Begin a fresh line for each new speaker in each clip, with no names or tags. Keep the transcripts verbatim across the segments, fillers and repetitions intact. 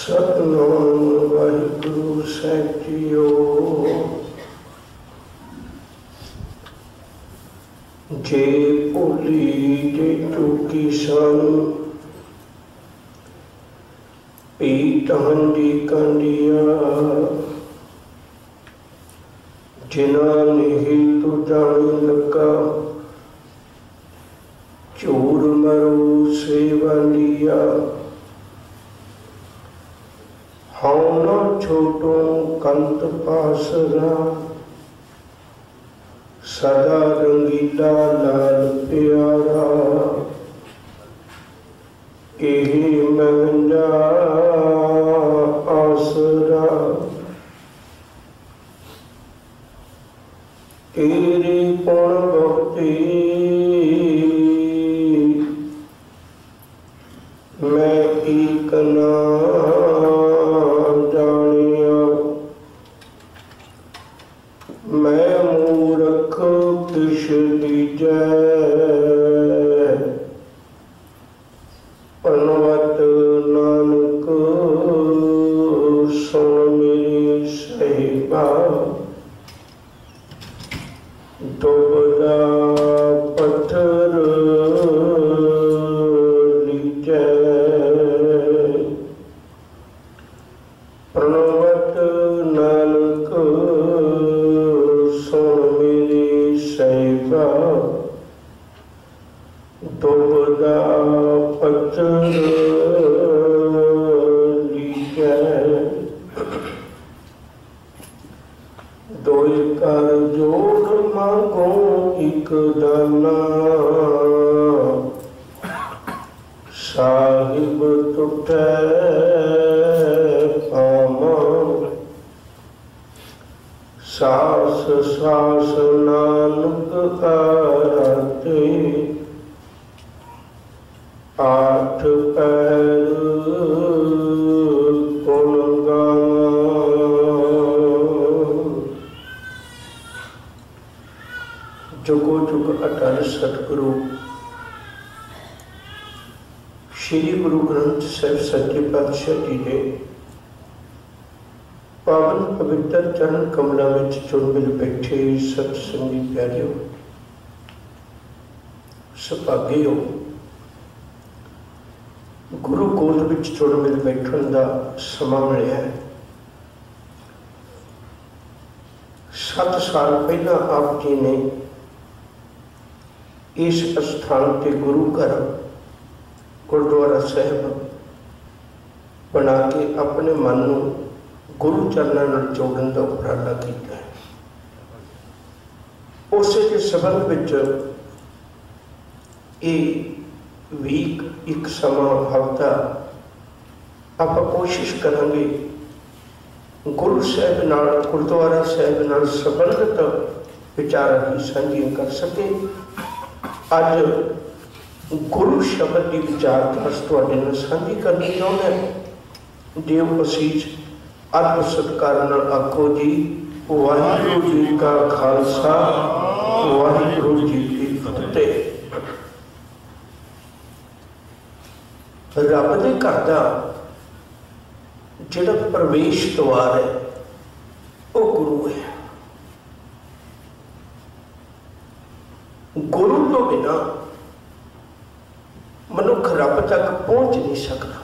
सतनाम वाहिगुरु साहिब जीओ। जे भोली जे चूकी सन पीत हंडी कंडिया, जिना नहीं तू जाने लगा चूर मरो सेवलिया। हाँ न छोटो कंत पासरा, सदा रंगीला लाल प्यारा। यही महंगा आसरा, तेरे गुण बहुते मैं एक ना जानिया। मैं मूर्ख किश दीजै, पनवत नानक सुन मेरे साहिबा। डुबदा पत्थर लीजै, प्रणवत नानक सुन मेरे साहिबा। डुबदा पत्थर लीजै, दोए कर जोड़ मांगो एक दाना। साहिब टुटै पामा, सास सास नानक आराते। आठ पैर गुण गावां, जुगो जुग अटल सतगुरु श्री गुरु ग्रंथ साहिब सच्चे पातशाह जी ने पावन पवित्र चरण कमलों में जुड़ मिल बैठे सत्संगी प्यारियों, सुभाग्यो गुरु गोद विच जुड़ मिल बैठन का समा मिलिया है। सत साल पहला आप जी ने इस स्थान के गुरु घर गुरुद्वारा साहिब बना के अपने मन को गुरु चरणों नाल जोड़न का उपराला किया है। उस के संबंध विच ये वीक एक समा हफ्ता आप कोशिश करांगे गुरु साहिब नाल गुरुद्वारा साहिब नाल संबंधित विचार ही साझी कर सके। अज गुरु शब्द की विचारधारा तुहाडे नाल साझी करनी चाहुंदा। देव असीस अद सत्कार नाल आखो जी वाहिगुरू जी का खालसा वाहिगुरू जी की फतेह। रब दे घर दा जिहड़ा प्रवेश द्वार है वो गुरु है। गुरु तो बिना मनुख रब तक पहुंच नहीं सकता।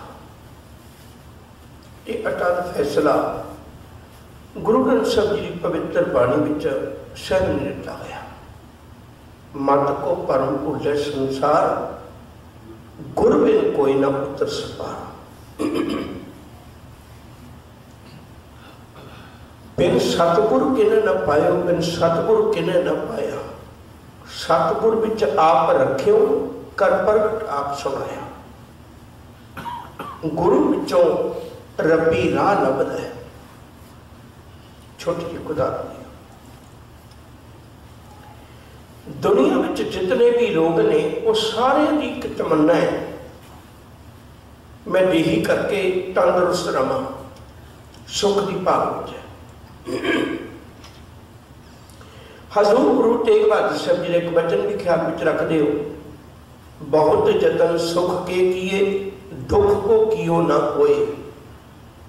ये अटल फैसला गुरु ग्रंथ साहिब जी की पवित्र बाणी विच साहिब ने लिखा होया। मत को परम भूले संसार, गुर बिन कोई ना उतर सपार। बिन सतगुर किने न पायो, बिन सतगुर किने न पाया। सतगुर विच आप रखियो, कर प्रगट आप सुनाया। गुरु विचों रब्बी राह लभदा है। छोटी जी उदाहरण, दुनिया में जितने भी लोग ने वो सारे की एक तमन्ना है मैं यही करके तंदुरुस्त रहा, सुख की भाग है। हजूर गुरु तेग बहादुर साहब जी ने एक वचन भी ख्याल में रखते हो, बहुत जतन सुख के किए दुख को कियो ना होए।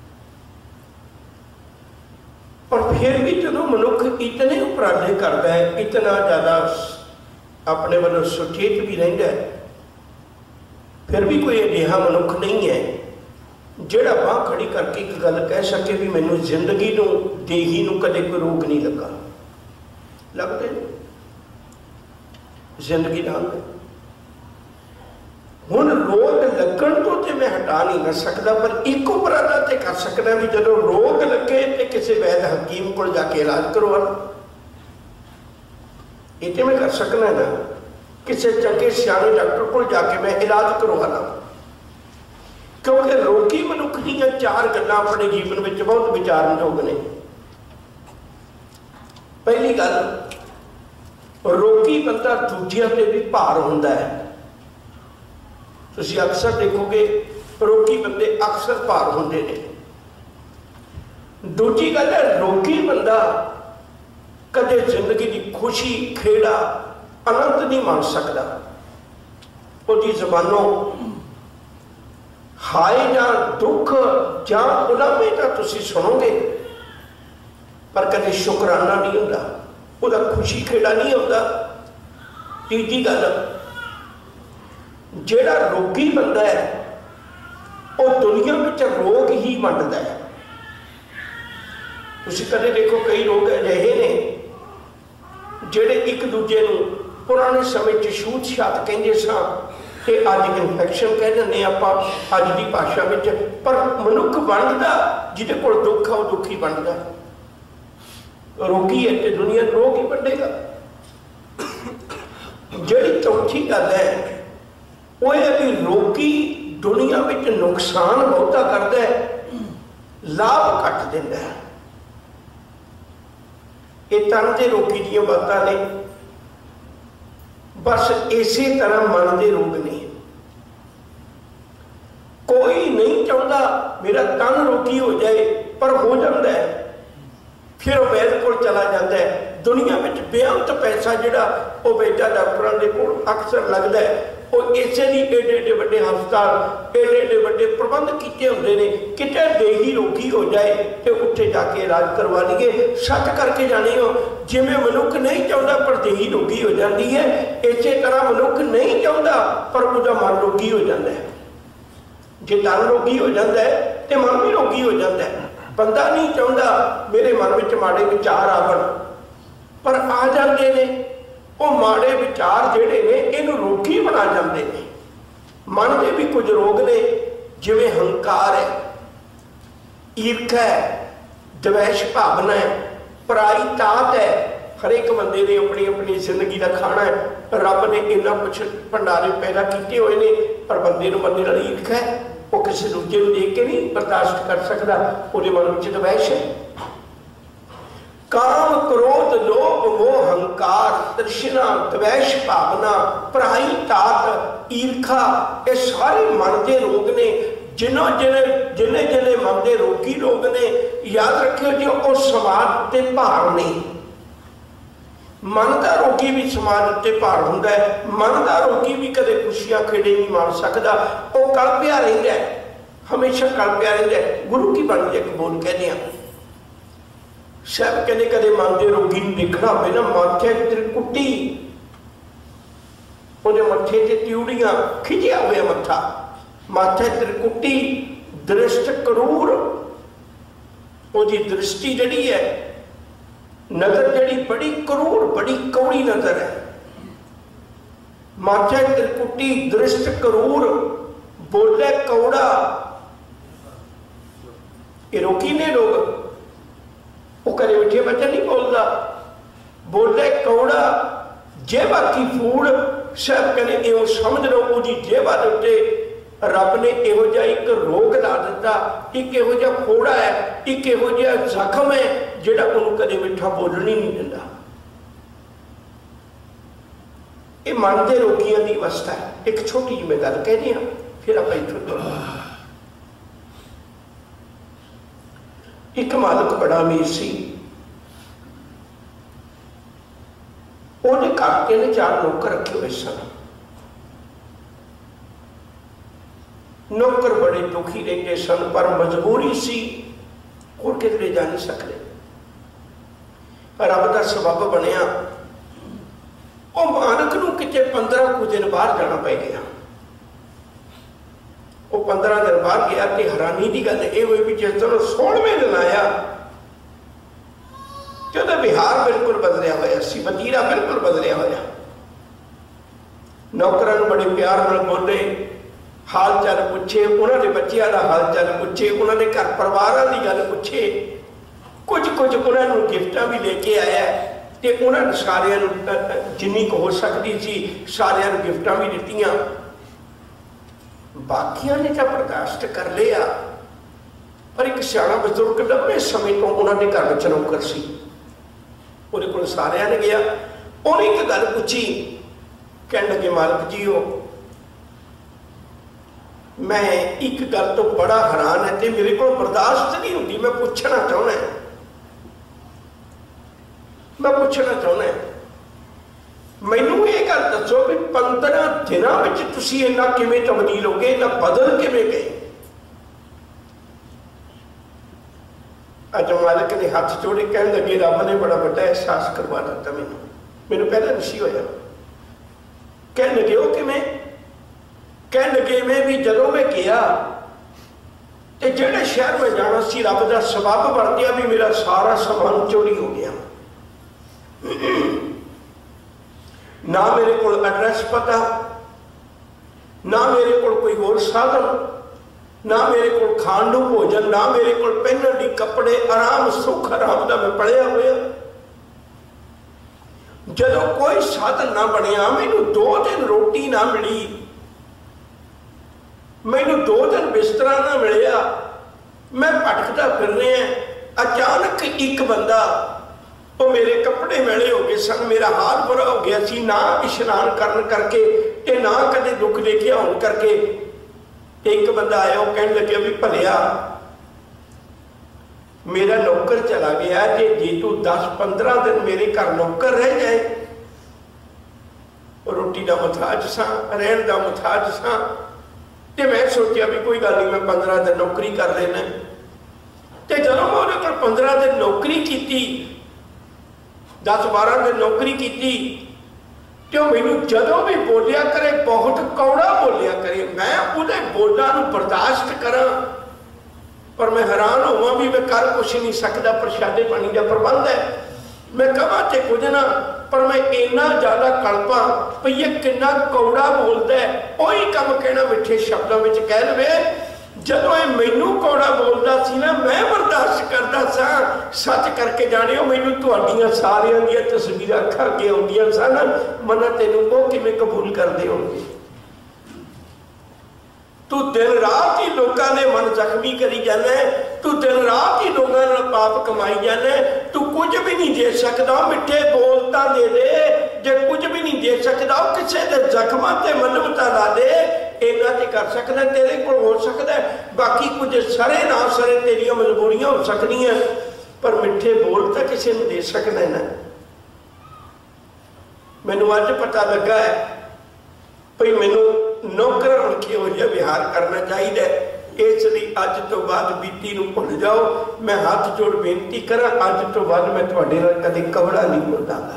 पर फिर भी जो मनुख इतने उपराले करता है, इतना ज़्यादा अपने वालों सुचेत भी रहिंदा है, फिर भी कोई अजिहा मनुख नहीं है जिहड़ा बांह खड़ी करके एक गल कह सके भी मैनू जिंदगी नूं देही नूं कदे कोई रोग नहीं लगा। लगते जिंदगी नाल हुण रोग लगन तो ते मैं हटा नहीं ना सकता, पर एक उपराला ते कर सकदा भी जदों रोग लगे तो किसी वैद हकीम को जाके इलाज करवा, ये मैं कर सकना ना, किसी चंगे सियाणे डॉक्टर को जाके मैं इलाज करवा ला। क्योंकि रोगी मनुख दीयां चार गल्लां अपने जीवन में बहुत विचारन योग ने। पहली गल, रोगी बंदा दूजियां ते भी भार हुंदा है। तुसीं अक्सर देखोगे रोगी बंदे अक्सर भार हुंदे ने। दूजी गल है, रोगी बंदा कदे जिंदगी की खुशी खेड़ा आनंद नहीं मान सकता। उसकी जबानों हाय या दुख या उलामे तो तुसीं सुनोगे, पर कदे शुकराना नहीं होता, उसका खुशी खेड़ा नहीं होता। तीजी गल, जेड़ा रोगी बंदा है वो दुनिया में रोग ही वंडदा है। तुसीं कदे देखो कई रोग अजिहे ने जेड़े एक दूजे नूं पुराने समय च छूत छात कहंदे सां ते अज इन्फैक्शन कह दिंदे आपां अज दी भाषा विच, पर मनुख वंडदा जिहदे कोल दुख है वो दुख ही वंडदा। रोगी है तो दुनिया रोग ही वंडेगा। जिहड़ी चौथी गल है वो है भी रोगी दुनिया में नुकसान बहुता करता है, लाभ घट देता है। ये तन के रोगी दियां बातां ने, बस इसी तरह मन के रोग ने। कोई नहीं चाहता मेरा तन रोगी हो जाए, पर हो जाता है, फिर वह वैद को चला जाता है। दुनिया में बेअंत पैसा जिहड़ा वो बेटा डॉक्टरों के कोल अक्सर लगता है, वो इसे ही एडे एडे बड़े हस्पताल एडे एडे बड़े प्रबंध किए होंगे ने, कितने देही रोगी हो जाए तो उत्थे जाके इलाज करवा लीए। सच करके जाने हो, जिमें मनुख नहीं चाहता पर देही रोगी हो जाती है, इसे तरह मनुख नहीं चाहता पर उसका मन रोगी हो जाता है। जे तन रोगी हो जाता है तो मन भी रोगी हो जाता है। बंदा नहीं चाहता मेरे मन में माड़े विचार आवन, पर आ जाते हैं। वो माड़े विचार जिहड़े ने इहनूं रोगी बना जाते हैं। मन के भी कुछ रोग ने, जिवें हंकार है, ईर्खा है, द्वेष भावना है, पराई ताक है। हर एक बंदे ने अपनी अपनी जिंदगी का खाना है। रब ने इन्ना कुछ भंडारे पैदा किए हुए हैं, पर बंदे नूं बंदे नाल ईर्खा है, वो किसी दूजे को देख के नहीं बर्दाश्त कर सकता, उसके मन में द्वेष है। काम क्रोध लोभ मोह हंकार तृष्णा द्वेष भावना पराई ताक ईर्खा, ये सारे मन के रोग ने। जिन्हों जिन्हें जिन्हें जिन्हें मन के रोगी लोग ने, याद रखियो जी वो समाज के भार नहीं। मन का रोगी भी समाज उत्ते भार हुंदा है। मन का रोगी भी कदे खुशियां खेड़े नहीं मान सकता, वो कल्पिया रहिंदा है, हमेशा कल्पिया रहिंदा है। गुरु की बाणी एक बोल कहने हैं, साहब कहने कदे मन के रोगी नूं देखना होवे ना, माथे त्रिकुटी, उहदे मत्थे ते त्यूड़ियां, खिजिया होया मत्था, माथे त्रिकुटी, दृष्ट करूर, उहदी दृष्टि जिहड़ी है, नजर जिहड़ी बड़ी करूर, बड़ी कौड़ी नजर है। माथे त्रिकुटी, दृष्ट करूर, बोले कौड़ा, ये रोगी ने लोग। वो कदे मिठे बच्चे नहीं बोलता, बोले कौड़ा, जेबा की फूड़। सब कहने इहो समझ लो उसकी जेबा के उत्ते रब ने इहो जिहा एक रोग ला दिता, एक इहो जिहा फोड़ा है, एक इहो जिहा जख्म है जिहड़ा उहनूं कदे मिठा बोलण ही नहीं दिंदा। ये मन के रोगियों की अवस्था है। एक छोटी जी मैं गल कहनी हाँ, फिर आप इत्थों तुरांगे। एक मालिक बड़ा अमीर सी, उन्हें काके ने चार नौकर रखे हुए सन। नौकर बड़े दुखी रहते सन, पर मजबूरी सी, और किधरे जा नहीं सकते। रब का सबब बनया, वो मानक नूं किते पंद्रह कुछ दिन बाहर जाना पै गया। वो पंद्रह दिन बाहर गया तो हैरानी की गल ये हुई भी जिस दिन सोलहवें दिन आया तो विहार बिल्कुल बदलिया होया सी, वतीरा बिल्कुल बदलिया होया। नौकरां नूं बड़े प्यार नाल बोले, हाल चाल पूछे, उन्होंने बच्चों का हाल चाल पूछे, उन्होंने घर परिवार की गल पूछे, कुछ कुछ उन्होंने गिफ्टां भी लेके आया तो उन्होंने सारिया जिन्नी को हो सकती सी सारिया गिफ्टां भी दित्तियां। बाकिया ने तो बर्दाश्त कर लिया, पर एक सियाणा बजुर्ग लंबे समय तो उन्होंने घर में नौकर सी, उन्हें को सारिया ने गया, उन्हें एक गल पूछी, कह लगे मालिक जी हो मैं एक गल तो बड़ा हैरान है, तो मेरे को बर्दाश्त नहीं होती, मैं पूछना चाहना है मैं पूछना चाहना है मैनू ये गल दसो भी पंद्रह दिनों में तुसीं इन्ना किवें तब्दील हो गए, इन्ना बदल किवें गए। अज मालिक ने हाथ जोड़े कह लगे रब ने बड़ा बड़ा एहसास करवा दिता मैनू, मैनू पहले नहीं होया। कह लगे वो किवें, कह लगे मैं भी जदों मैं गया तो जेड़े शहर में जाना सी रब का सबब बन गया भी मेरा सारा समान चोरी हो गया। ना मेरे को एड्रैस पता, ना मेरे को कोई होर साधन, ना मेरे को खाण नूं भोजन, ना मेरे को पहनण लई कपड़े, आराम सुख आराम का मैं पढ़िया होया। जदों कोई साधन ना बनया, मैनू दो दिन रोटी ना मिली, मैनू दो दिन बिस्तरा ना मिलिया, मैं भटकता फिर रहा। अचानक एक बंदा वो मेरे कपड़े मैले हो गए सन, मेरा हाल बुरा हो गया सी, ना इशनान करन करके ते ना कदे दुख लेके आउण करके। एक बंदा आया, वो कहने लगे भी भलिया मेरा नौकर चला गया, जे जे तू दस पंद्रह दिन मेरे घर नौकर रह जाए, रोटी का मुथाज सा, रहन का मुथाज सा, तो मैं सोचा भी कोई गल नहीं, मैं पंद्रह दिन नौकरी कर लेना। तो जब मैं उन्होंने पंद्रह दिन नौकरी की, दस बारह दिन नौकरी की, तो मैनू जदों भी बोलिया करे बहुत कौड़ा बोलिया करे, मैं उहदे बोलों नूं बर्दाश्त करा, पर मैं हैरान होवां भी मैं कर कुछ नहीं सकता, प्रशादे पानी का प्रबंध है, मैं कहां तो कुछ ना, पर मैं इन्ना ज्यादा कल्पा भी ये कितना कौड़ा बोलता है। वही कम कहना मिठे शब्दों में कह लवे, जदों ये मैनू कौड़ा बोलता सी ना, मैं बर्दाश्त करता सा। सच करके जानियो मैनू तुहाडियां सारियां दी तस्वीरां अखां अगे आउंदियां सन, मना तैनूं वो किवें कबूल करदे होणगे। तू दिन रात ही लोगों ने मन जख्मी करी जाना, तू दिन रात ही लोगों ने पाप कमाई जाना, तू कुछ भी नहीं दे सकता, मिठे बोलता दे दे, जे कुछ भी नहीं दे सकता किसी के जख्मां ते मनमता ला दे, इन्ना ते कर सकदा, तेरे को हो सकता है, बाकी कुछ सरे ना सरे तेरिया मजबूरियां हो सकदियां, पर मिठे बोल तो किसी ने दे सकदा ना। मैनू अज पता लगा है भाई मैनू नौकर बन के हो जिहा विहार करना चाहिए, इसलिए अज तो बाद बीती नूं भुल जाओ। मैं हाथ जोड़ बेनती करा, अज तो बाद मैं तुहाडे नाल कदे कवड़ा नहीं बोलांगा।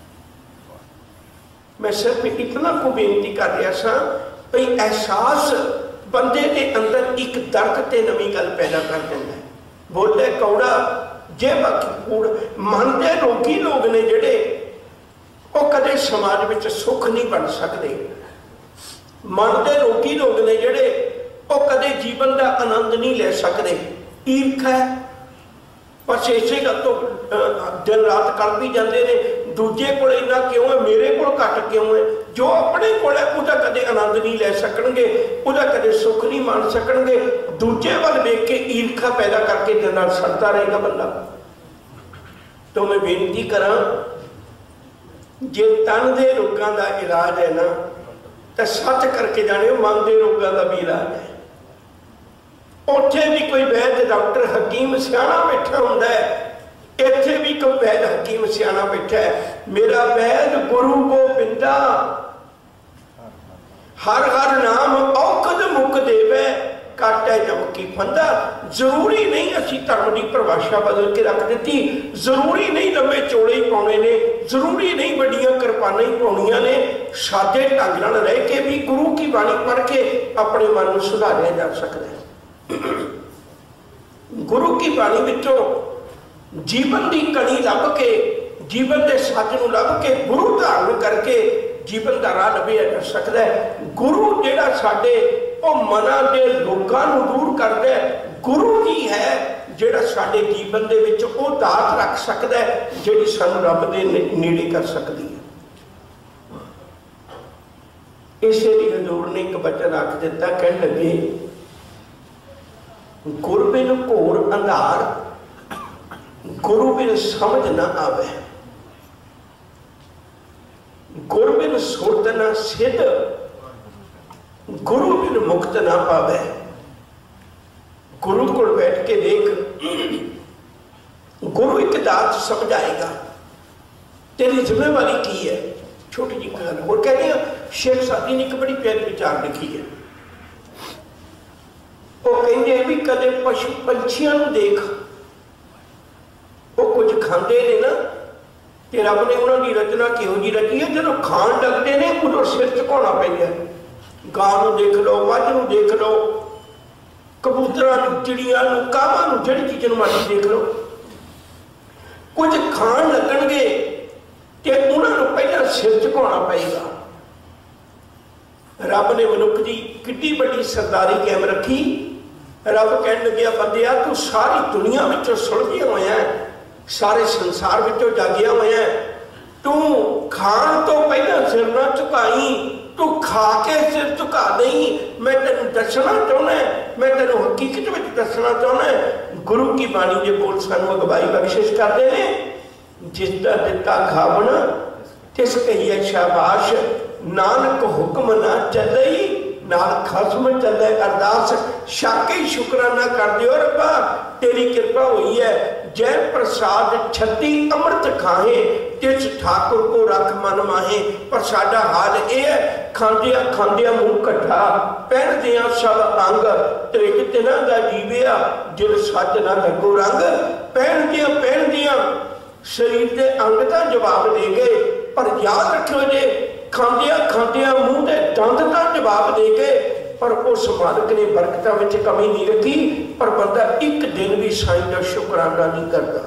मैं सिर्फ इतना को बेनती कर रहा सा भाई एहसास बंदे के अंदर एक दर्द ते नवी गल पैदा कर देता है। बोले कौड़ा जे बाकी कूड़, मन के रोगी लोग ने जिहड़े वो कदे समाज में सुख नहीं बन सकते, मन के रोगी लोग ने जिहड़े वो कदे जीवन का आनंद नहीं ले सकते। ईर्खा है बस इसे गल तो दिन रात कर भी जाते हैं, दूजे को इन्ना क्यों है, मेरे को घट क्यों है। जो अपने को है कदे आनंद नहीं ले सकणगे, उहदा कदे सुख नहीं मान सकणगे, दूजे वाल वेख के ईर्खा पैदा करके दिन रात सड़ता रहेगा बंदा। तो मैं बेनती करा, जे तन के रोगों का इलाज है ना, तो सच करके जाने मन के रोगों का भी इलाज है। उत्थे भी कोई वैद्य डॉक्टर हकीम सियाणा बैठा होंदा है, इत्थे भी कोई वैद्य हकीम सियाणा बैठा है। मेरा वैद्य गुरु गोबिंदा, हर हर नाम औखद मुक देवे, घट है जबकि फंदा। जरूरी नहीं असी धर्म की परिभाषा बदल के रख दी, जरूरी नहीं लंबे चौड़े ही पाने ने, जरूरी नहीं बड़िया किरपाना ही पाउणियां ने। सादे ढंग नाल रह के भी गुरु की बाणी पढ़ के अपने मन को सुधारिया जा सकता है। गुरु की बाणी विचों जीवन की कणी लभ के, जीवन के सच नूं लभ के गुरु धारण करके जीवन का राह लभिया जा सकता है। गुरु जिहड़ा साडे ओ मनां दे लोकां नूं दूर करदा है, गुरु ही है जिहड़ा साडे जीवन दे विच ओ दात रख सकदा है जिहड़ी सानूं रब दे नेड़े कर सकदी है। इसे लिए हजूर ने एक बचन आख दिता, कह लगे गुर बिन घोर अंधार, गुरु बिन समझ ना आवे, गुरु बिन सुरत ना सिद्ध, गुरु बिन मुक्त ना पावे। गुरु को बैठ के देख, गुरु एक दात समझाएगा, तेरी जिम्मेवारी की है। छोटी जी गल होर कहते हैं, शेख सादी ने एक बड़ी प्यारी विचार लिखी है। वो कहते भी कदे पशु पंछियों को देख, वो कुछ खाते ने ना, तो रब ने उन्होंने रचना किहो जी रची है, जो खाण लगते हैं उदों सिर झुकाना पैंदा। गां नूं देख लो, मझ नूं देख लो, कबूतरां, चिड़ियां, कावां, जिहड़ी चीज़ नूं मर्जी देख लो, कुछ खाण लगणगे ते उन्होंने पहला सिर झुकाना पएगा। रब ने मनुख की किड्डी बड़ी सरदारी कायम रखी। रब कह लग्या, बंदिया तू सारी दुनिया विचों सुलझिया होया है, सारे संसार विचों जागिया होया है, तू खाण तो पहला सिर ना झुकाई, तू खा के सिर झुका नहीं। मैं तेन दसना चाहना है, मैं तेन हकीकत में दसना चाहना है। गुरु की बाणी के बोल सानू अगवाई बख्शिश करते हैं, जिसका दिता खावण तिस कहिए शाबाश, नानक हुक्म ना चलई, नाल खसम चले अरदास। शाके शुकराना कर दियो रब्बा, तेरी कृपा हुई है। जय प्रसाद छत्ती अमृत खाहे, तिस ठाकुर को रख मन माहे। पर साडा हाल यह है, खांदिया खांदिया मुंह कट्ठा, पहनदिया सब अंग, त्रिक तिना दा जीविया, जिल सच ना लगो रंग। पहनदिया पहनदिया शरीर के अंग का जवाब दे गए, पर याद रखियो जे खांदिया खांदिया मुंह के दंद का जवाब दे गए, पर उस मालिक ने बरकत में कमी नहीं रखी। पर बंदा एक दिन भी साईं का शुकराना नहीं करता,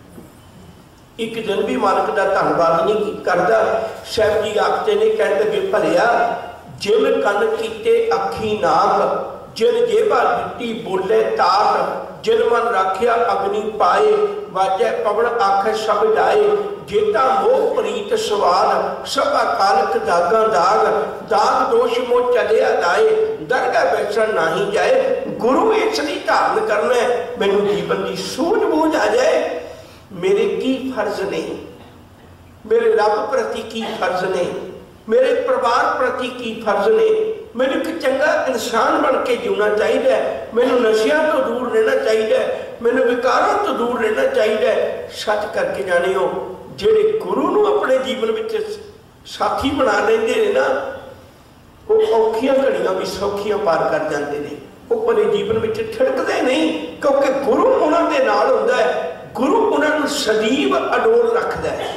एक दिन भी मालिक का धन्यवाद नहीं करता। साहब जी आखते ने, कहते लगे भरिया जिन कन कीते अखी नाक, जिन जेबा दिती बोले ताक, जिन मन राखिया अग्नि पाए, वाजै पवन आखे सब जाए। जेता मोह प्रीत स्वाद, सब अकालक दागा दाग, दाग दोष मोह चलिया दाए, दरगाह बैठन नाही जाए। गुरु इसलिए धारण करना है, मैनू जीवन की सूझबूझ आ जाए, मेरे की फर्ज ने, मेरे रब प्रति की फर्ज ने, मेरे परिवार प्रति की फर्ज ने। मैनू एक चंगा इंसान बन के जीना चाहिए, मैनू नशिया तो दूर रहना चाहिए, मैनू विकारों तो दूर रहना चाहिए। सच करके जाने हो, जेड़े गुरु नूं अपने जीवन में साथी बना लेंदे ने ना, वो औखियां घड़ियां भी सौखियां पार कर जाते हैं। वो अपने जीवन में ठिड़कते नहीं, क्योंकि गुरु उन्होंने नाल हुंदा है, गुरु उन्होंने सदैव अडोल रखता है।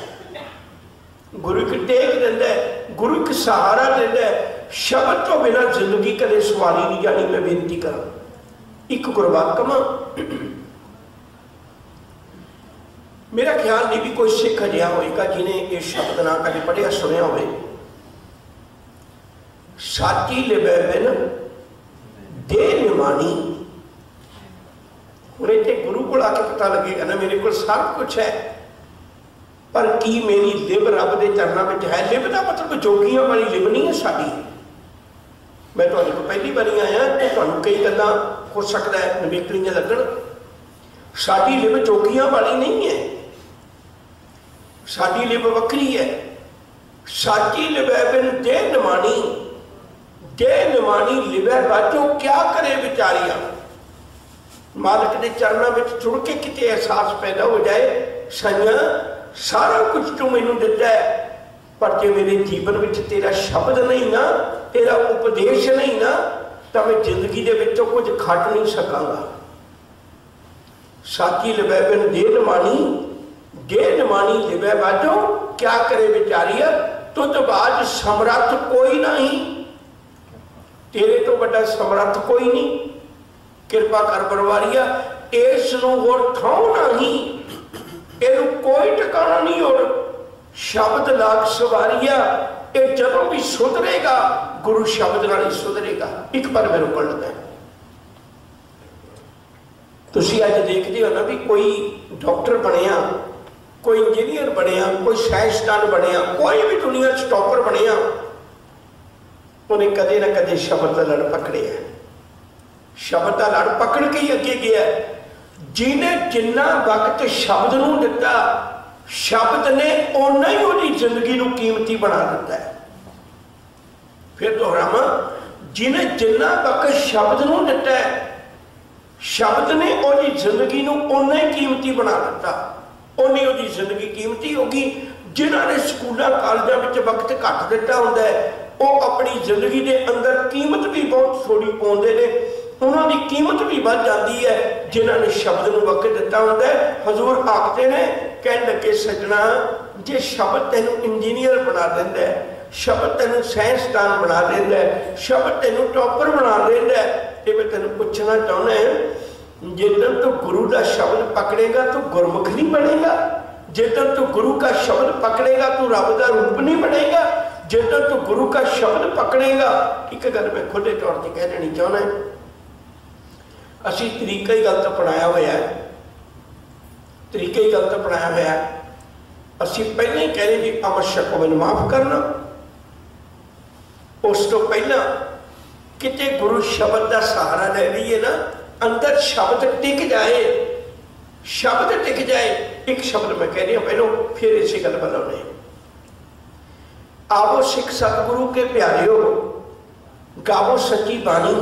गुरु एक टेक देता है, गुरु एक सहारा देता है। शब्द तो बिना जिंदगी कदे सवारी नहीं जानी। मैं बेनती करा, एक गुरबात कमा, मेरा ख्याल नहीं भी कोई सिख अजिहा होएगा जिन्हें ये शब्द ना कभी पढ़िया सुनिया हो। साची लिबै बिन दे निमानी। हुण इत्थे गुरु को आके पता लगेगा ना, मेरे को सब कुछ है, पर की मेरी लिब रब के चरणों में है। लिब का मतलब जोगियां वाली लिब नहीं है साड़ी। मैं तुहाडे कोल पहली बारी आया तो तुहानूं कई गल्लां हो सकता है नवेकलियां लगण। साडी लिब जोगियां वाली नहीं है, साडी लिब वक्री है। साची लिबै बिन दे निमानी, दे निमानी लिबै बाचों क्या करे विचारिया। मालिक के चरणों में जुड़ के किते एहसास पैदा हो जाए, साइया सारा कुछ तू मैनू दिता है, पर जे मेरे जीवन में तेरा शब्द नहीं ना, तेरा उपदेश नहीं ना, तो मैं जिंदगी के विचों कुछ खट नहीं सकांगा। साची लिवै बिन देह नमानी, देह नमानी लिवै बाजो, क्या करे बेचारिया तुझ बाज समर्थ कोई नहीं, तेरे तो बड़ा समर्थ कोई नहीं, कृपा कर परवारिया इस नूं होर थां नहीं, इहनूं कोई ठिकाना नहीं होर, शब्द लाग सवारिया ये जदों भी सुधरेगा गुरु शब्द नाल ही सुधरेगा। एक बार मैं रुकण लगा, तुसीं अज देखते हो ना भी कोई डॉक्टर बनया, कोई इंजीनियर बनया, कोई साइंसदान बनया, कोई भी दुनिया च टॉपर बनया, उन्हें कदे ना कदे शब्द का लड़ पकड़े है, शब्द का लड़ पकड़ के ही अगे गया। जिन्हें जिन्ना वक्त शब्द नूं दिता, शब्द ने उन्ना ही उहदी जिंदगी नूं कीमती बना दिता है। फिर दोहरावां, जिन्हें जिन्ना वक्त शब्द नूं दिता है, शब्द ने उहदी जिंदगी नूं उन्ना ही कीमती बना दिता, उन्नी उहदी जिंदगी कीमती होगी। जिन्हां ने स्कूलों कॉलेजों में वक्त घट दिता हुंदा है, वो अपनी जिंदगी के अंदर कीमत भी बहुत थोड़ी पाउंदे ने, उन्होंने कीमत भी बढ़ जाती है जिन्होंने शब्द नूं वक्त दिता होंदा है। हजूर आखते ने, कह लगे सजना जे शब्द तेनों इंजीनियर बना देंदा है, शब्द तेनों साइंसदान बना देंदा है, शब्द तेनों टॉपर बना देंदा है, तो मैं तेनों पूछना चाहना है जिदन तो गुरु का शब्द पकड़ेगा तो गुरमुख नहीं बनेगा, जिदन तो गुरु का शब्द पकड़ेगा तो रब का रूप नहीं बनेगा, जिदन तो गुरु का शब्द पकड़ेगा। एक गल मैं खुले तौर पर कह देनी चाहना है, असी तरीका ही गलत अपनाया हुआ है, तरीका ही गलत अपनाया हुआ है। असी पहले ही कह रहे जी अमर शको मैनूं माफ करना, उस तो पहला किते गुरु शब्द का सहारा ले लीए ना, अंदर शब्द टिक जाए, शब्द टिक जाए। एक शब्द मैं कह रही हूं पहलों, फिर इसी गल पर आउने। आवो सिख सतगुरु के प्यारे हो, गावो सच्ची बाणी।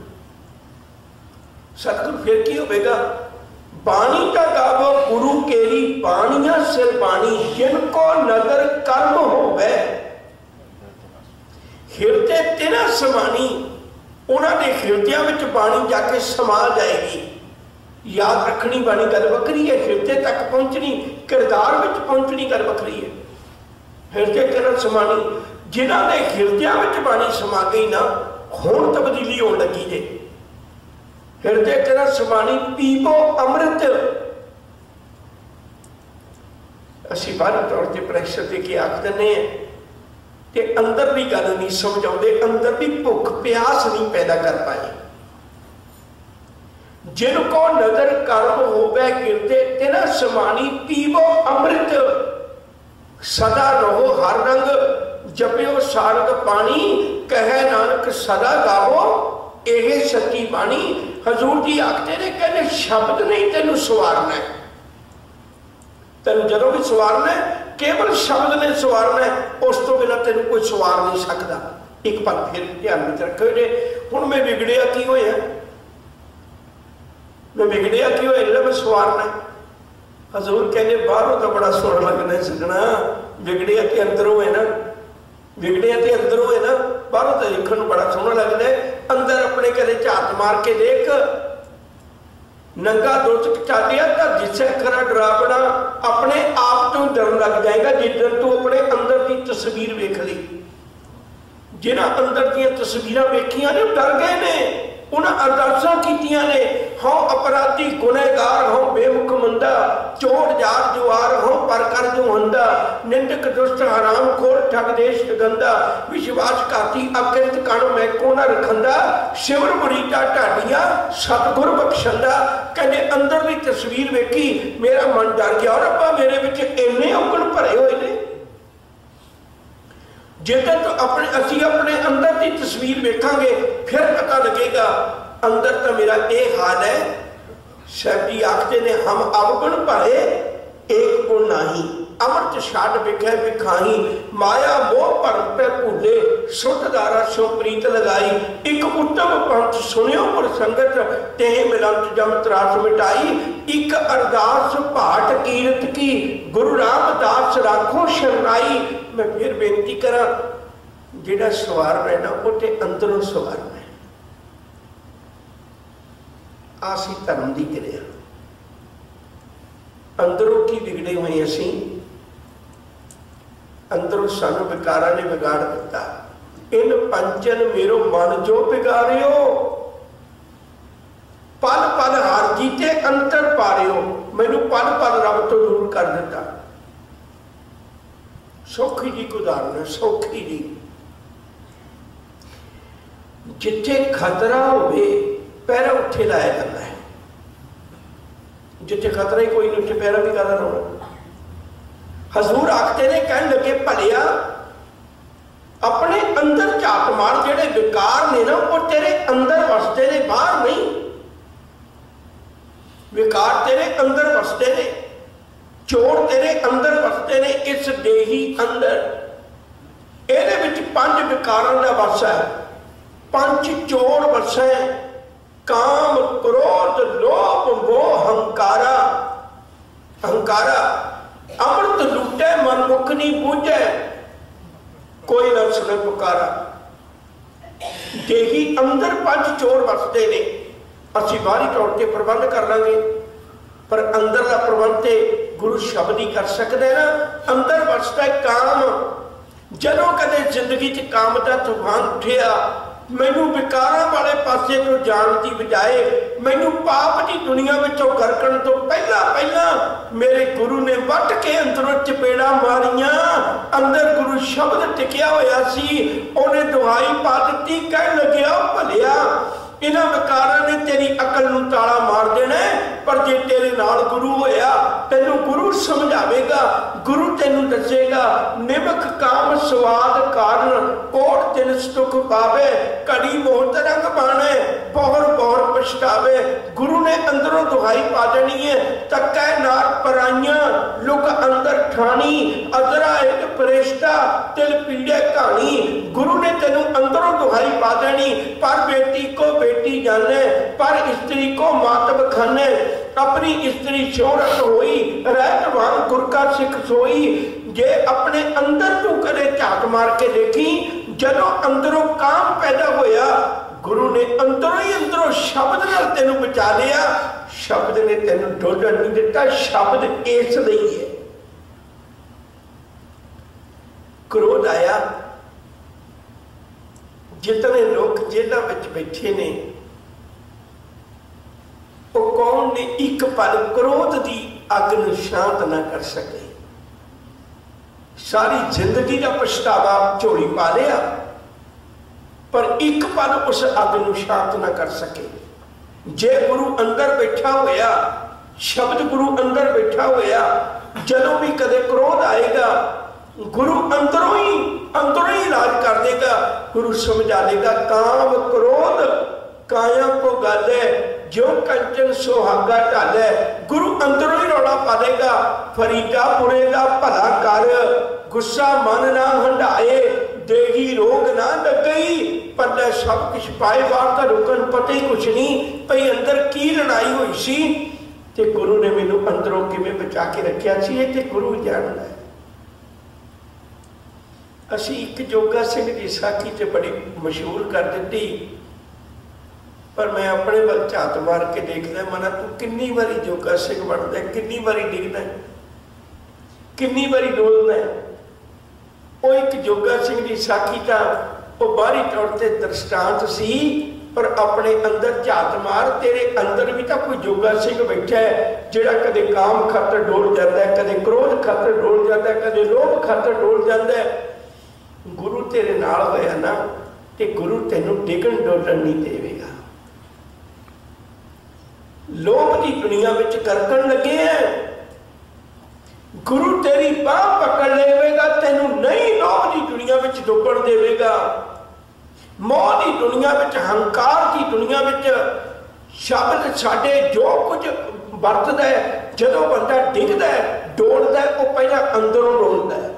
सतगुरु फिर की होगा, बाणी का गावो गुरु केरी बाणियां सिर बाणी, जिनको नदर कर्म होवे हिरदे तिना समानी, उन्होंने हिरदिया में बाणी जाके समा जाएगी। याद रखनी बाणी गल वखरी है, हिरदे तक पहुंचनी किरदार में पहुंचनी गल वखरी है। हिरदे तिना समानी, जिन्होंने हिरदिया में बाणी समा गई ना, हुण तब्दीली होने लगी जे। हिरदे तेरा समानी पीवो अमृत। असी बाहरी तौर पर प्रैशर दे के आख देने ते अंदर भी गल नहीं समझाते, अंदर भी भुख प्यास नहीं पैदा कर पाए। जिनको नजर कर्म होवे हिरदे तेरा समानी पीवो अमृत, सदा रहो हर रंग जपियो सारंग पानी, कहे नानक सदा गावो यह सच्ची बाणी। हजूर जी आखते ने, कहते शब्द नहीं तेन सवारना है, तेन जो भी सवारना है केवल शब्द ने सवारना है, उस तो बिना तेन कोई सवार नहीं सकता। एक बार फिर ध्यान में रखो जे, हुण मैं बिगड़िया की होया, मैं बिगड़िया की होया जिहड़ा मैं सवारना है। हजूर कहते बाहरों तो बड़ा सोहना लगना सजना, बिगड़िया तो अंदरों है ना, बिगड़िया तो अंदरों है ना, बाहरों तो देखने में बड़ा सोहना लगता है, अंदर अपने घरे झात मार के देख, नंगा दुर्च चालिया तो जिसे खरा डरावना अपने आप तो डर लग जाएगा जिधर तू अपने अंदर की तस्वीर वेख ली। जिन्हां अंदर दी तस्वीर वेखियां ने डर गए ने, उन्हें अरदासां कीतियां ने, हों अपराधी गुनहगार हों बेमुख मंदा, चोर जार जुआर हों पर कर जो हंदा, निंदक दुष्ट हराम खोर ठग देश गंदा, विश्वासघाती अकृत कण मैं को न रखंदा, शिवर मुरीदा ढाडिया सतगुर बख्शंदा। कहने अंदर की तस्वीर वेखी मेरा मन डर गया, और अब्बा मेरे विच इन्ने औगण भरे हुए ने। जेकर तो अपने असी अपने अंदर की तस्वीर वेखांगे फिर पता लगेगा अंदर तो मेरा एक हाल है। साहब जी आखते ने, हम अवगुण भरे एक गुण नाही, अमृत छाड़ विखे विखाही, माया मोह भरम पे भूले, सुत दारा सो प्रीत लगाई, एक उत्तम पंथ सुनियो पुर संगत, तेह मिलंत जम त्रास मिटाई, एक अरदास भाट कीरत की, गुरु रामदास राखो शरणाई। मैं फिर बेनती करा, जिहड़ा सवारना है ना वो ते अंदरों सवारना है, आसी धर्म की क्रिया। अंदरों की बिगड़े हुए असी, अंदरों सानू विकारा ने बिगाड़ दिता। इन पंचन मेरो मन जो बिगाड़ियो, पल पल हार जीते अंतर पारियो, मैनू पल पल रब तो दूर कर दिता। सौखी जी को उदाहरण है, सौखी जी जिथे खतरा होवे पैरा उठे लाया जाता है, जिथे खतरा ही कोई नहीं उठे पैरा भी कादा लाना। हजूर आखते ने कह लगे भलिया अपने अंदर झात मार, जेड़े विकार ने ना वो तेरे अंदर वसते ने, बाहर नहीं। विकार तेरे अंदर वसते ने, चोर तेरे अंदर वसते ने, इस देही अंदर। ਇਹਦੇ ਵਿੱਚ ਪੰਜ ਵਿਕਾਰਾਂ ਦਾ ਵਾਸਾ है, पंच चोर वसे, काम क्रोध लोभ मोह हंकारा। हंकारा अमृत लुटे मन मुख नहीं बूझे, कोई न सुने पुकारा। देही अंदर पंच चोर वसते ने, असी बाहरी तौर पर प्रबंध कर लांगे, पर अंदर का प्रबंध तो गुरु शब्द ही कर सकते ना। अंदर वसता है काम। जदों कदे जिंदगी च काम का तूफान उठिया, मैनू विकारा वाले पासे तो जान की बजाय मैनू पाप की दुनिया विचों गरकण तो पहला पहला मेरे गुरु ने वट के अंदरों चपेड़ा मारिया। अंदर गुरु शब्द टिकिया होया सी, उन्हें दुहाई पा दी, कह लग्या भलिया इन्हां विकारां ने तेरी अकल नूं ताला मार देना, पर जे तेरे नाल गुरु होया तेनू गुरु समझावेगा, गुरु तेनू दसेगा। निमक काम स्वाद कारण कोट तिन सुख पावे, कड़ी मोहत रंग बाणे बहुर बहुर पछतावे। गुरु ने अंदरों दुहाई पा देनी है, तकै नार पराइयां लुक अंदर ठानी, अदरा एक फरिश्ता तिल पीड़े कहानी। गुरु ने तेनू अंदरों दुहाई पा देनी, पर बेटी को बेटी जाने, पर स्त्री को मातब खाने। अपनी स्त्री शोहरत होई, रहतवान गुर का सिख सोई। जे अपने अंदर तू कदे झात मार के देखी, जदों अंदरों काम पैदा होया, गुरु ने अंदरों ही अंदरों शब्द नाल तेनू बचा लिया। शब्द ने तेनू डोलण नहीं दिता, शब्द इस लई है। क्रोध आया, जितने लोग जेलों में बैठे ने, वो कौन ने एक पल क्रोध की अग नूं शांत ना कर सके। सारी जिंदगी का पछतावा झोली पा लिया, पर एक पल उस अग नूं शांत ना कर सके। जे गुरु अंदर बैठा होया, शब्द गुरु अंदर बैठा होया, जदों भी कदे क्रोध आएगा, गुरु अंदरों ही अंदरों ही इलाज कर देगा। गुरु समझा देगा, काम क्रोध काया को गाले, जो कंचन सुहागा ढाले। गुरु अंदरों ही रौला पा देगा, फरीदा पुरेगा भला कर, गुस्सा मन ना हंडाए, देगी रोग ना लगई। पल्ले सब कुछ पाए, बाहर का रुकन पता ही कुछ नहीं भई अंदर की लड़ाई हुई सी, ते गुरु ने मैनू अंदरों किवें बचा के रखिया सी, ये ते गुरु जानदा है। असी एक जोगा सिंह की साखी च बड़ी मशहूर कर दी, पर मैं अपने वाल झात मार के देखना, मना तू किन्नी बारी जोगा सिंह बनता है, किन्नी बारी डिगना है, किन्नी बारी डोलना है। वो एक जोगा सिंह की साखी का वो बाहरी तौर पर दृष्टांत सी, पर अपने अंदर झात मार, तेरे अंदर भी तो कोई जोगा सिंह बैठा है जिहड़ा कदे काम खातर डोल जाता है, कदे क्रोध खातर डोल जाता है, कदे लोभ खातर डोल जाता है। गुरु तेरे नाल होया ना, ते गुरु तेनू डिगण डोलण नहीं देवेगा। लोभ की दुनिया में करकन लगे हैं, गुरु तेरी बाह पकड़ लेवेगा, तेनू नहीं लोभ की दुनिया में डुबण देवेगा। मोह की दुनिया में, हंकार की दुनिया में शब्द साडे जो कुछ वरतदा है, जदों बंदा डिगदा है डोलदा है, वो पहला अंदरों डोलदा है।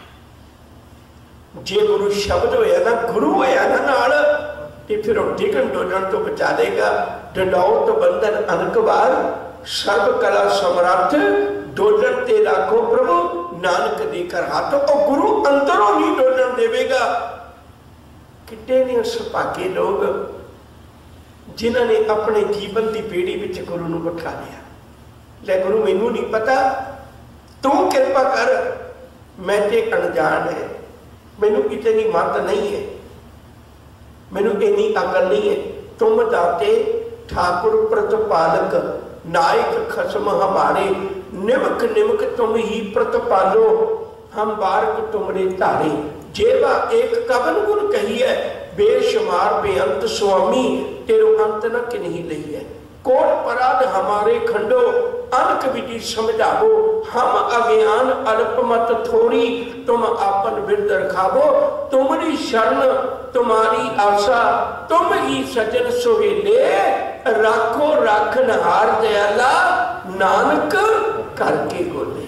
जे गुरु शब्द होया ना, गुरु होया ना नाल, ते फिर वो डिगण डोलण तो बचा देगा। डंडौत तो बंधन अनकबार, सर्व कला समर्थ, डोलण ते राखो प्रभु, नानक देकर हाथ। और गुरु अंदरों नहीं डोलण देवेगा। कितने ने सुभागे लोग जिन्होंने अपने जीवन की बेड़ी विच गुरु नूं बिठा लिया। ले गुरु मैनू नहीं पता, तू कृपा कर, मैं ते अनजान है, मैनू इतनी मत नहीं है, मैनू इन्नी अकल नहीं है। तुम दाते ठाकुर प्रतिपालक नायक खसम हमारे, निमक निमक तुम ही प्रतिपालो, हम बारक तुमरे तारे। जेवा एक कवन गुण कही है, बेशुमार बेअंत स्वामी, तेरो अंत न किन्हीं लही है। कोट पराध हमारे खंडो, अनक विधि समझावो, हम अज्ञान अल्प मत थोड़ी, तुम आपन बिरद रखावो। तुम्हारी शरण तुम्हारी आशा, तुम ही सजन सोहेले, राखो राखन हार दयाला, नानक करके बोले।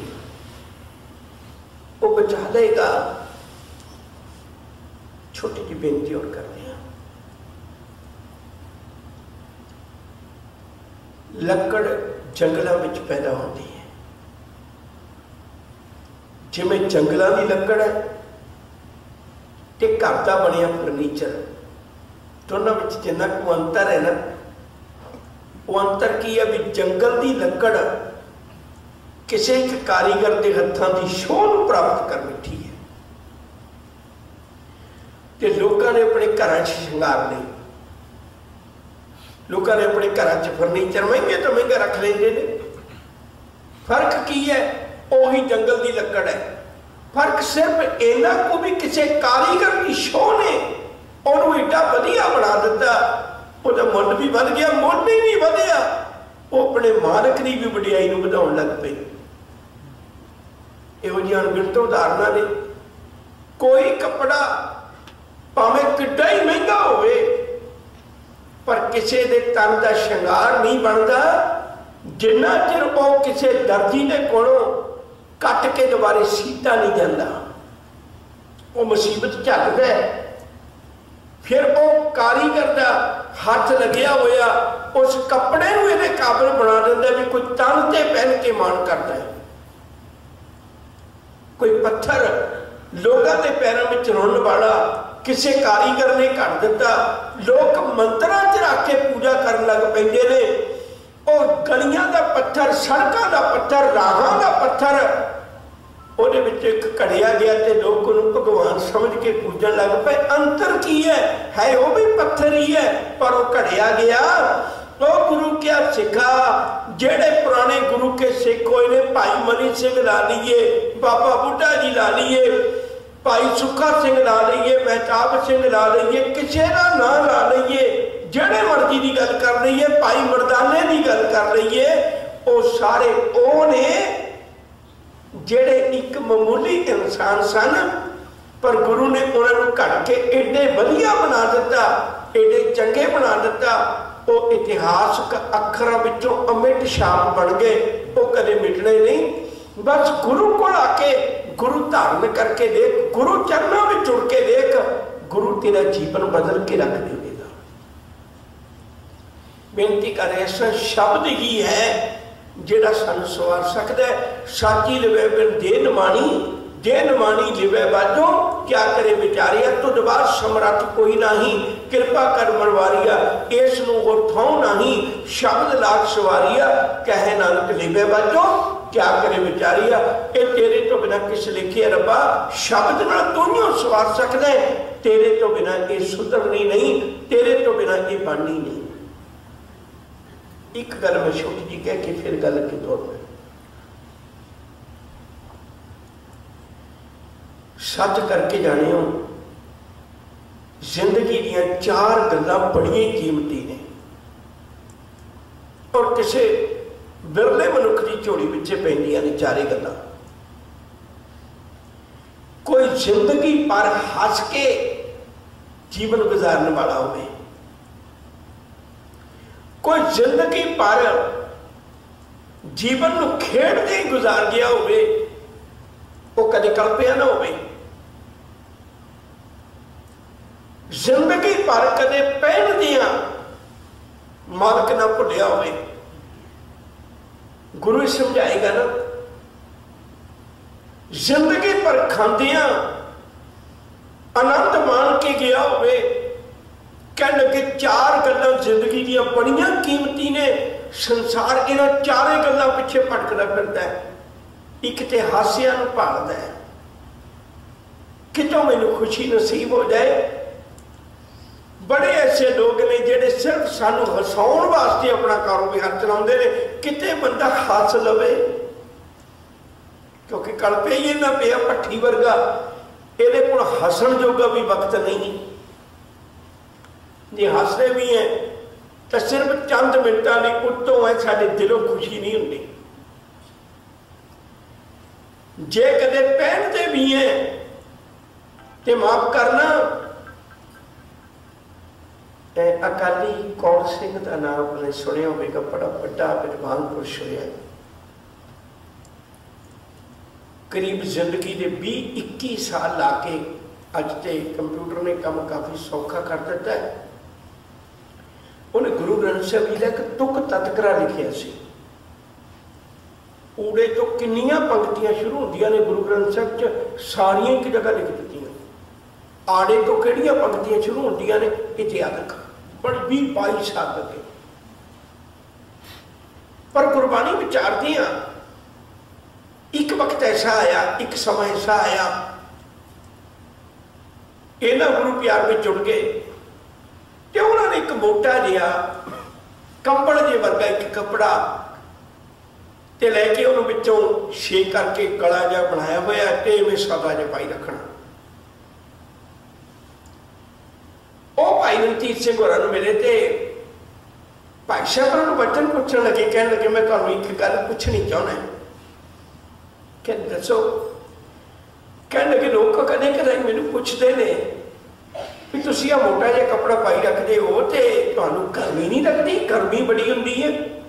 वो बचा लेगा। छोटी जी बेनती और करते हैं, लकड़ जंगलों में पैदा होती है, जिमें जंगलों की लकड़ है ते घर का बनया फर्नीचर, दोनों में जिन्ना को अंतर है ना, वो अंतर की है भी जंगल की लकड़ किसी एक कारीगर के हथों की शोध प्राप्त कर बैठी है, ते लोगों ने अपने घर श्रृंगार ली, लोगों ने अपने घर च फर्नीचर महंगे तो महंगा रख लेंगे ने। फर्क की है, वही जंगल की लकड़ है। फर्क सिर्फ इन्ना को भी किसी कारीगर की शो ने उन्होंने एडा वधिया बना दिता, उसका मुल भी वध गया, मुल ही नहीं वधिया, वो अपने मालक की भी वडियाई नूं वधाउण लग पे। इहो जिहियां अणगिणत उदाहरणां ने। कोई कपड़ा भावें किड्डा ही महंगा होवे, पर किसी के तन का श्रृंगार नहीं बनता जिन्ना चिर वो किसी दर्जी के कोलों कट के दोबारे सीता नहीं जाता। वो मुसीबत झलता है, फिर वो कारीगर का हाथ लग्या होया उस कपड़े नूं इहदे काबिल बना देंदा भी कोई तन ते पहन के मान करता है। कोई पत्थर लोगों के पैरों में रुणन वाला किसी कारीगर ने कर दिता, लोग मंत्रा च रख के पूजा करन लग पैंदे ने। और गलियां का पत्थर, सड़कों का पत्थर, राहां का पत्थर, ਉਹਦੇ ਵਿੱਚ एक घड़िया गया तो लोग उन्होंने भगवान समझ के पूजन लग पे। अंतर की है, है वो भी पत्थर ही है, पर वो घड़िया गया। तो गुरु क्या सिखा, जेड़े पुराने गुरु के सिख होए ने, भाई मनी सिंह ला लीए, बाबा बुढ़ा जी ला लीए, भाई सुखा सिंह ला लीए, महताब सिंह ला लीए, किसी का ना ला लीए, जेड़े मर्जी की गल कर लीए, भाई मर्दाने की गल कर लीए, वो सारे ओ ने जेड़े एक मामूली इंसान सन, पर गुरु ने उन्होंने घट के एडे वधिया बना दिता, एडे चंगे बना दिता। वो इतिहासक अखरां विचों अमिट छाप बन गए, वो कदे मिटने नहीं। बस गुरु को आके गुरु धारण करके देख, गुरु चरणों में जुड़ के देख, गुरु तेरा जीवन बदल के रख देगा। बेनती कर ऐसा शब्द ही है जेड़ा सानू सवार सकता है। साची लिवे बिन देन मानी, देन मानी लिवे बाजो, क्या करे बेचारिया, तुझ बाद समरथ कोई नहीं, कृपा कर मरवारिया, इस नूं हो थाऊ नहीं, शब्द लाख सवारिया, कहे नानक लिवे बाजो, क्या करे बेचारिया, ये तेरे तो बिना किस लिखे रब्बा, शब्द नाल तू नहीं सवार सकता है, तेरे तो बिना ये सुधरनी नहीं, तेरे तो बिना ये बननी नहीं। एक गल मैं छोटी जी कह के फिर गल के तौर पर सच करके जाने हो, जिंदगी दियां चार गल्लां बड़ियां कीमती ने, और किसी बिरले मनुख की झोली पिछे पैंदियां ने चारे गल्लां। कोई जिंदगी पर हस के जीवन गुजारने वाला होवे, कोई जिंदगी पर जीवन को खेड़ते ही गुजार गया होवे, वो कदे कल्पिया ना होवे। जिंदगी पर कदे पहन दिया मालक ना भुलिया होवे। गुरु समझाएगा ना, जिंदगी पर खांदिया आनंद मान के गया होवे, कह लगे चार गल्लां जिंदगी दियां बड़ियां कीमती ने, संसार इन्हां चारे गल्लां पिछे भटकदा फिरदा है। एक ते हासियां नूं भालदा है, कितों मैनूं खुशी नसीब हो जाए। बड़े ऐसे लोग ने जिहड़े सिर्फ सानूं हसाउण वास्ते अपना कारोबार चलाउंदे ने, किते बंदा हस लवे, क्योंकि कलपे ही इन्ना पिया भट्ठी वर्गा, इहदे कोल हसन जोगा भी वक्त नहीं। जे हसदे भी हैं तो सिर्फ चंद मिनटां लई, उत्तों है साडे दिलों खुशी नहीं हुंदी। जे कदे पहनते भी हैं तो माफ करना, अकाली कौर सिंह का नाम आपने सुनिया होगा, बड़ा बड़ा विद्वान पुरुष होया, करीब जिंदगी के भी इक्की साल ला के अज तो कंप्यूटर ने काम काफ़ी सौखा कर दिता है। उन्हें गुरु ग्रंथ साहिब जी का एक तुक तत्करा लिखिया सी। ऊड़े तो किन्नियां पंक्तियां शुरू होंदियां ने गुरु ग्रंथ साहिब च, सारियां एक जगह लिख दित्तियां। आड़े तो किहड़ियां पंक्तियां शुरू होंदियां ने, इत्थे याद रख, पर भी बाई साल लगे। पर गुरबाणी विचारते हैं, एक वक्त ऐसा आया, एक समय ऐसा आया, इन्हां गुरु प्यार में जुड़ गए तो उन्होंने एक मोटा जिहा कंबल जे वर्गा एक कपड़ा ते लैके उन्होंने विचों छे करके गला जिहा बनाया होया, ते इवें सदा जिहा पाई रखना। वो भाई रणजीत सिंह होरां नूं मिले ते भाई साहब उन्होंने वचन पूछण लगे, कहण लगे मैं तुहानूं एक गल पुछणी चाहुंदा। कह दसो। कह लगे लोग कदे कदे मैनूं पुछदे ने भी तुसीं आ मोटा जिहा कपड़ा पाई रखदे हो ते तुहानूं गर्मी नहीं लगदी, गर्मी बड़ी हुंदी है।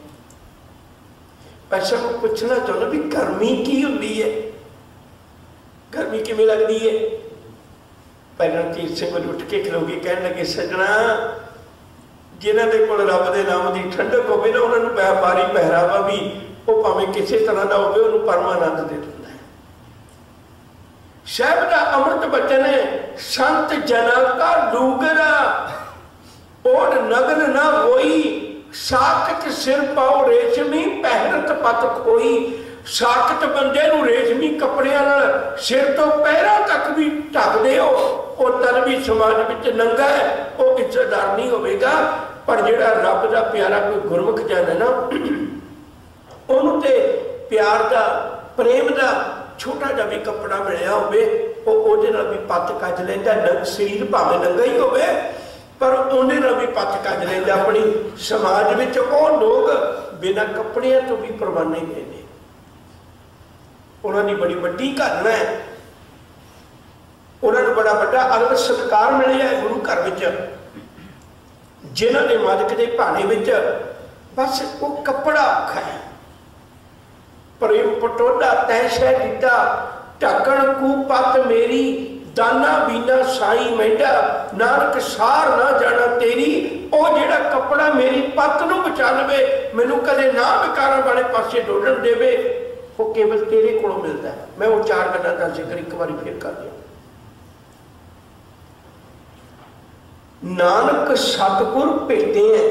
पैसा को पुछना चाहुंदा भी गर्मी की हुंदी है, गर्मी किवें लगदी है। पहले रणजीत सिंह उठ के खलोगे, कहण लगे सजना जिन्हां दे कोल रब दे नाम दी ठंडक होवे ना, उन्हां नूं व्यापारी पहरावा भी वो भावें किसी तरह का होवे, उन्होंने परमानंद दे दिंदा है। साहिब का अमृत बचन है, संत जना का डूगरा ओढ़ नगन ना होई, साकत सिर पाओ रेशमी पहरत पत खोई। साकत बंदे नूं रेशमी कपड़ियां नाल सिर तो पैरां तक भी ढकदे हो, वो तन भी समाज विच नंगा है, वो इज्जतदार नहीं होवेगा। पर जिहड़ा रब दा प्यारा कोई गुरमुख जन है ना, उन्होंने ते प्यार का प्रेम का छोटा जा भी कपड़ा मिलया होवे, उहदे नाल भी पत कज लैंदा। शरीर भावें नंगा ही होवे, पर उहदे नाल भी पत कज लैंदा। अपनी समाज विच वो लोग बिना कपड़ियां तो भी परवाने गए ने। उन्होंने बड़ी वड्डी घटना है, उन्होंने बड़ा बड़ा अदब सत्कार मिलिया है गुरु घर विच, जिन्हां ने मालिक दे भाणे विच बस वो कपड़ा औखा है। प्रेम पटोला तै शह दिता, ढकण कू पत मेरी, दाना बीना साई मेढा, नानक सार ना जाना तेरी। ओ जिहड़ा कपड़ा मेरी पत नूं बचा लवे, मैनूं कदे ना विकारां वाले पासे डोलण देवे, वो केवल तेरे कोलों मिलता है। मैं वो चार गल्लां दा जिक्र एक बारी फिर कर दिया। नानक सतगुर भेटे हैं,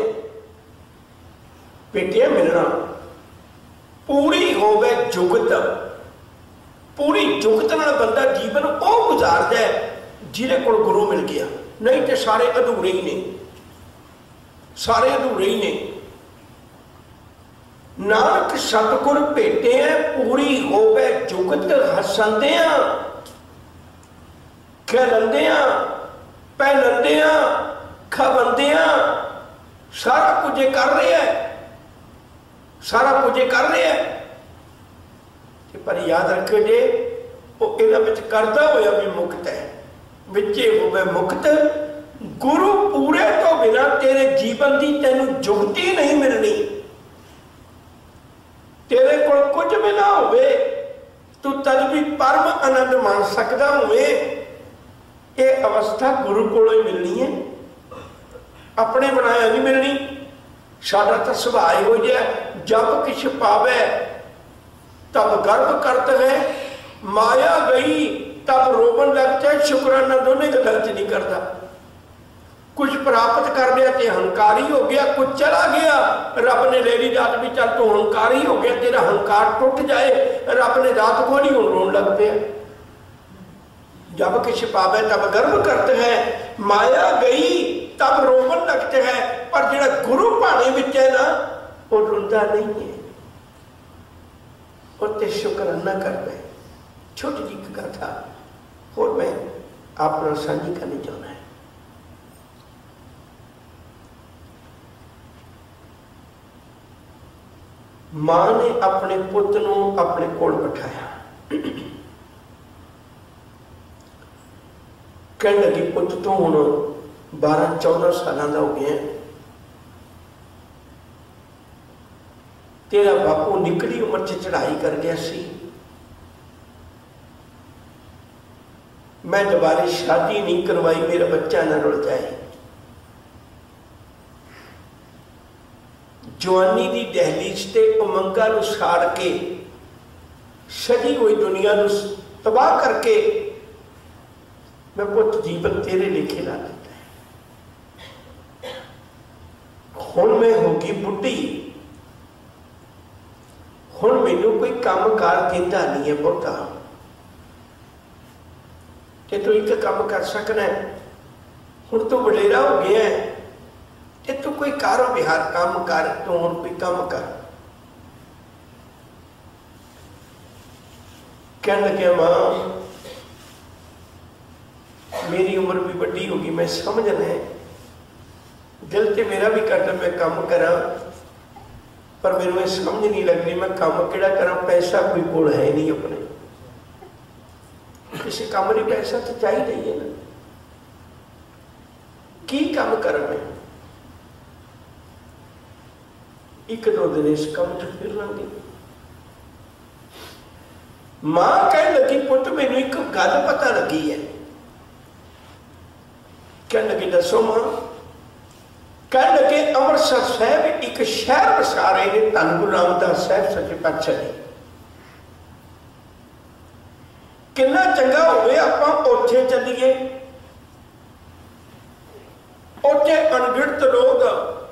भेटे मिलना पूरी होवे जुगत, पूरी जुगत नाल बंदा जीवन वो गुजारदा है जिहदे कोल गुरु मिल गया, नहीं तो सारे अधूरे ही ने, सारे अधूरे ही ने। नानक सतगुर भेटे हैं पूरी होवे जुगत, हसंदियां खिलंदियां पहनदियां खवंदियां, सारा कुछ कर रहे हैं, सारा कुछ कर रहे हैं। पर याद रखो जे वो इन्हां विच करदा होया भी मुक्त है, विचे होवे मुक्त। गुरु पूरे तो बिना तेरे जीवन की तेनू जुगती नहीं मिलनी। तेरे कोल कुछ भी ना होवे, तू तद भी परम आनंद मान सकदा होवे। ये अवस्था गुरु कोलों ही मिलनी है, अपने बनाया नहीं मिलनी। साडा तो सुभाव हो जाए, जब किछ पावे तब गर्व करते है, माया गई तब रोवन लगता है, शुक्राना दोनों गल्लां च नहीं करता। कुछ प्राप्त कर लिया तो हंकारी हो गया, कुछ चला गया रब ने ले ली रात भी, चल तू हंकारी हो गया, तेरा हंकार टूट जाए, रब ने रात को नहीं हूँ रोन लग पे। जब किसी पावे तब गर्व करते हैं, माया गई तब रोवन लगते हैं, पर जो गुरु भाने विच है ना वो रोंदा नहीं है, उत्ते शुकराना करता है। छोटी जी कथा और मैं अपना साझी करनी चाहना है। मां ने अपने पुत नूं अपने कोल बिठाया, कहने लगी पुत तू हुण बारह चौदह साल का हो गया, तेरा बापू निकली उम्र च चढ़ाई कर गया सी, मैं दोबारा शादी नहीं करवाई, मेरा बच्चा ना रुल जाए। जवानी की दहलीज से उमंगा नूं साड़ के सजी हुई दुनिया नूं तबाह करके मैं पुत जीवन तेरे लेखे ला दिता है। हुण मैं होगी बुढ़ी, हुण मैनू कोई काम कार कहता नहीं है बहुता, कि तू एक काम कर सकना है, हुण तू वडेरा हो गया है, कि तू कोई कारो विहार काम कर, तू हुण कोई काम कर। कहने लगे मां मेरी उम्र भी बड़ी होगी, मैं समझना है, दिल से मेरा भी करता मैं काम करा, पर मेरे में समझ नहीं लग रही मैं काम केड़ा करा, पैसा कोई कोल है नहीं, अपने किसी काम नहीं पैसा तो चाहिए ही है ना, की काम कर मैं एक दो दिन इस काम च फिर लांगी। मां कह लगी पुत मैनू एक गल पता लगी है, कह लगी दसो मां, कह लगे अमृतसर साहब एक शहर बसा रहे ने धन गुरु रामदास साहब सच्चे पातशाह जी, कितना चंगा होवे आपां उत्थे चलीए, उत्थे अनगिनत लोग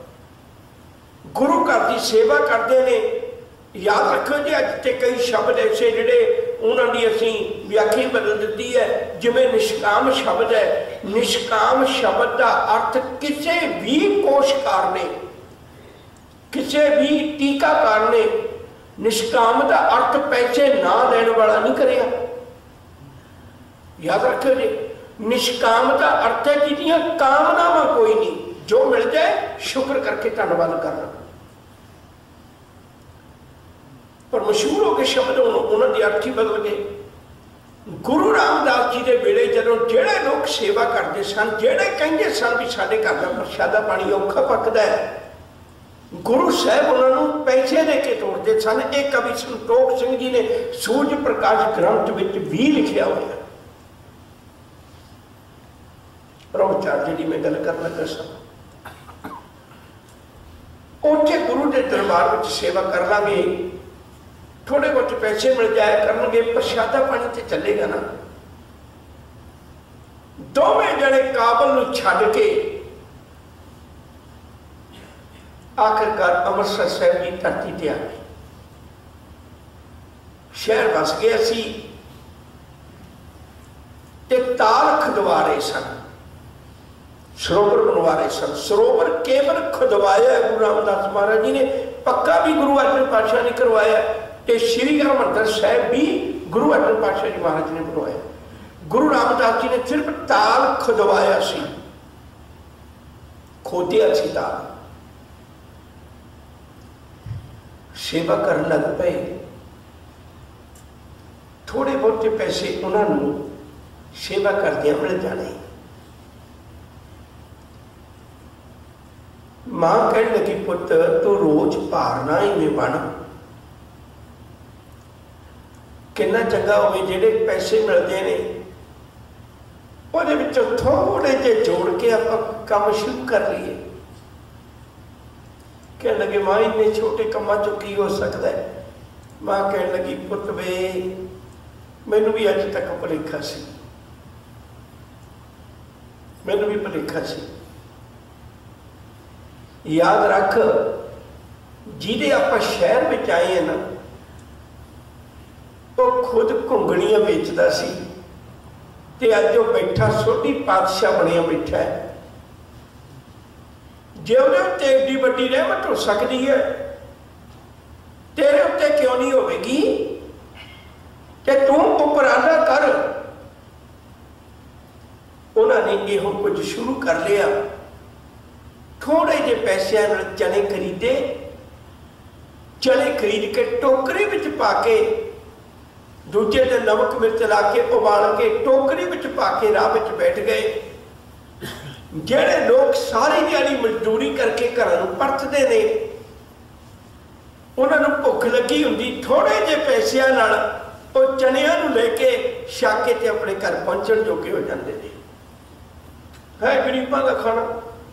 गुरु घर की सेवा करते हैं। याद रखो जी अज ते कई शब्द ऐसे जिहड़े उन्होंने असी व्याख्या बदल दी है, जिवें निष्काम शब्द है, निष्काम शब्द का अर्थ किसी भी कोशकार ने, किसी भी टीकाकार ने निष्काम का अर्थ पैसे ना लैण वाला नहीं करिया। याद रखो जी, निष्काम का अर्थ है जिहदियां कामनावां कोई नहीं, जो मिल जाए शुक्र करके धन्यवाद करना। पर मशहूर हो गए शब्द उन्होंने अर्थ ही बदल गए। गुरु रामदास जी के वेले जदों जेड़े लोग सेवा करते सन, जेड़े कहते सन भी साडे घर का प्रशादा पानी औखा पकदा है, गुरु साहब उन्होंने पैसे दे के तोड़ते सन। एक कवि संतोख सिंह जी ने सूरज प्रकाश ग्रंथ विच भी लिखिया होया। प्रभुचार जी मैं गल कर लगा सा, उत्थे गुरु के दरबार में सेवा कर लांगे, थोड़े बहुत पैसे मिल जाए करनगे, प्रशादा पानी तो चलेगा ना। दोवें जने काबल नूं छड्ड के आखिरकार अमृतसर साहब की धरती ते आ गए। शहर बस गया सी ते ताल खदवारे सन, सरोवर बनवा रहे सन। सरोवर केवल खुदवाया गुरु रामदास महाराज जी ने, पक्का भी गुरु अर्जन पातशाह ने करवाया, ते श्री हरिमंदिर साहब भी गुरु अर्जन पातशाह जी महाराज ने बनवाया। गुरु रामदास जी ने सिर्फ ताल खुदवाया सी, खोदिया सी ताल। सेवा करन लग पे, थोड़े बहुत पैसे उन्होंने सेवा करदियां मिल जाने। मां कहने लगी पुत तू रोज भारना इवें बन, कितना चंगा होवे जेडे पैसे मिलते हैं वो थोड़े जे जोड़ के आप काम शुरू कर लीए। कह लगे मां इन्ने छोटे कामों चो की हो सकता है। मां कह लगी पुत वे मैनू भी अज तक भुलेखा सी, मैनू भी भुलेखा सी। याद रख, जिहदे आपां शहर में आए हैं ना, वो खुद घुंगणियां बेचदा सी ते अज वो बैठा सोढ़ी पातशाह बनिया बैठा है। जे उहदे उत्ते एडी वड्डी रहमत हो सकती है, तेरे उत्ते क्यों नहीं होगी? ते तू उपराला कर। उन्होंने इहो कुछ शुरू कर लिया। थोड़े जे पैसों नाल चने खरीदे, चने खरीद के टोकरी विच पा के, दूजे दिन नमक मिर्च ला के उबाल के टोकरी विच पा के राह विच बैठ गए। जेड़े लोग सारी दिहाड़ी मजदूरी करके घर नूं परतदे ने, उन्होंने भुख लगी हुंदी, थोड़े जे पैसों नाल वो चनिया नूं लेके छाके ते अपने घर पहुंचण जोगे हो जाते हैं। है गरीबां दा खाना।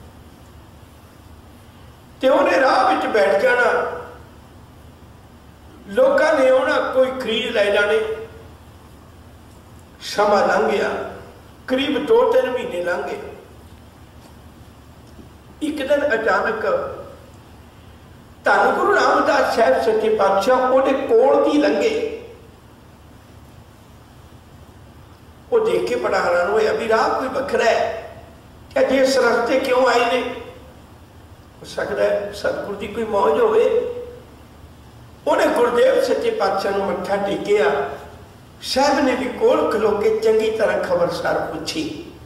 ते उन्हें राह विच बैठ जाना, लोगों ने आना, कोई खरीद लै जाने। समा लंघ गया, करीब दो तीन महीने लंघ गए। एक दिन अचानक धन गुरु रामदास साहब सच्चे पातशाह उहदे कोल दी लंघे। वो देख के बड़ा हैरान होया भी राह कोई वखरा है, क्या जे इस रस्ते क्यों आए ने? हो सकता है सतगुरु की कोई मौज होवे। उन्हें गुरुदेव सच्चे पातशाह नूं मत्था टेकिया। साहब ने भी कोल खलो के चंगी तरह खबरसार पूछी।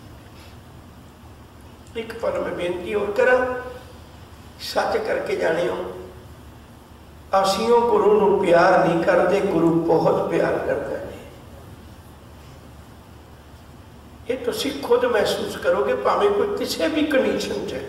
एक पल में बेनती और करा, सच करके जाने हो, असीं गुरु नूं प्यार नहीं करते, गुरु बहुत प्यार करता है। ये तुसीं खुद महसूस करोगे, भावें कोई किसी भी कंडीशन च।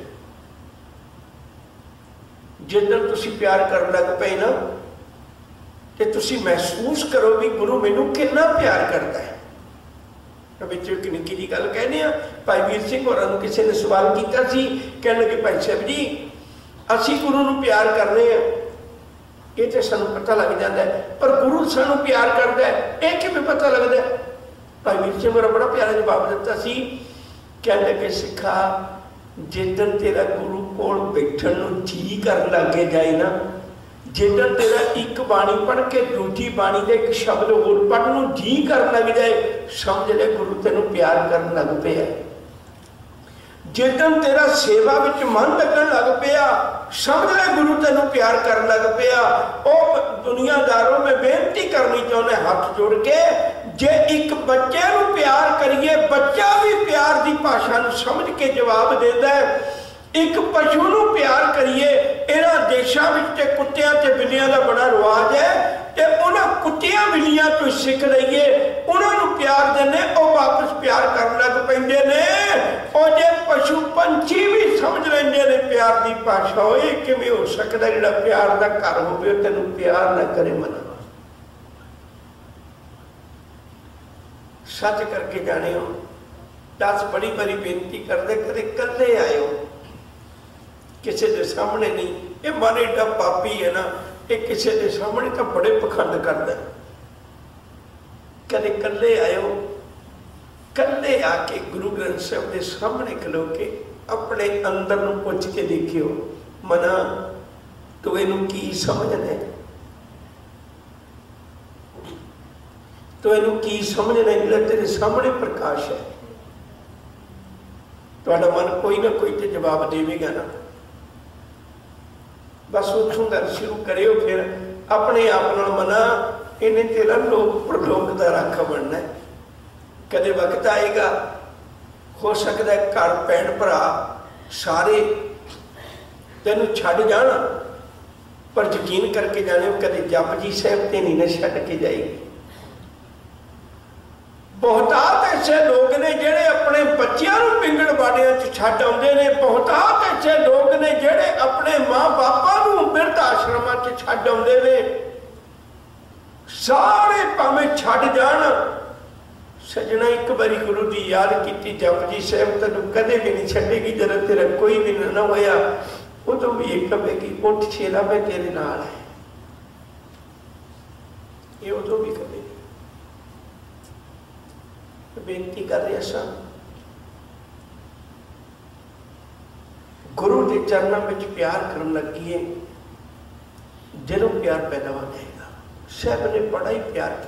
जिद्दन तुसीं प्यार कर लग पे ना, तो तुसीं महसूस करो भी गुरु मैनू कितना प्यार करता है। विच एक निक्की जी गल कहने, भाई वीर सिंह होरां नूं किसी ने सवाल किया सी, कहण लगे भाई साहब जी असीं गुरु नूं प्यार करने हैं, ये तो सानूं पता लग जाता है, पर गुरु सानूं प्यार करता है ये किवें पता लगता है? भाई वीर सिंह होरां बड़ा प्यारा जवाब दिता सी, कहण लगे सिखा जिद्दन तेरा गुरु कोल बैठण नूं जी कर लगे जाए ना, जिद्दन तेरा एक बाणी पढ़ के दूजी बाणी दे एक शब्द होर पढ़ नूं जी कर लग जाए, समझ ले गुरु तेनू प्यार कर लग पिया। जिद्दन तेरा सेवा विच मन लगन लग पिया, समझ ले गुरु तेनू प्यार कर लग पिया। ओ दुनियादारों में बेनती करनी चाहुंदा हाथ जोड़ के, जे एक बच्चे नूं प्यार करिए, बच्चा भी प्यार की भाषा नूं समझ के जवाब देता है। एक पशु नूं प्यार करिए, इन्हां देशां विच ते कुत्तियां ते बिल्लियां दा बड़ा रिवाज है, ते उन्हां कुत्तियां बिल्लियां तो सीख लईए, उन्हां नूं प्यार देने ओ वापस प्यार करन लग पैंदे ने। ओ जे पशु पंछी भी समझ लैंदे ने प्यार की भाषा, होए किवें हो सकदा जिहड़ा प्यार दा घर होवे तैनूं प्यार ना करे मना। सच करके जाने हो, दस बड़ी बड़ी बेनती करते, कदे कल्ले आयो, किसी के सामने नहीं। ये मन एडा पापी है ना, ये किसी के सामने तो बड़े पखंड करता। कदे कल्ले आयो, कल्ले आके गुरु ग्रंथ साहब के सामने खलो के अपने अंदर नूं पुछ के देखियो, मना तू इनू की समझना है, तो इनू की समझना है जिहड़ा तेरे सामने प्रकाश है। तुहाडा मन कोई ना कोई तो जवाब देवेगा ना। बस उतों गल शुरू करियो, फिर अपने आप नाल मना इन्हें तेरा लोक प्रलोक का राखा बनना है। कदे वक्त आएगा, हो सकता है घर भैन भरा सारे तेनू छड्ड जाण, पर यकीन करके जाने कदे जप जी साहब ते नहीं ना छड्ड के जाएगी। बहुतात ऐसे लोग ने जेड़े अपने बच्चों को पिंगड़ बाड़ियां च छड्ड आउंदे ने, बहुतात ऐसे लोग ने जेड़े अपने माँ बापा को बिरध आश्रमां च छड्ड आउंदे ने। सारे भावें छड्ड जाण, सजना एक बारी गुरु की याद की, जप जी साहब तेनू कदे भी नहीं छड्डेगी, जब तेरा कोई भी ना होया उदों भी एक कहेगी उठ छेला मैं तेरे नाल है, ये उदों भी कहेगी। बेनती कर रहे सन, गुरु गुरु के चरणों में प्यार करन लगिए, दिलों प्यार पैदा हो जाएगा। साहब ने बड़ा ही प्यार किया।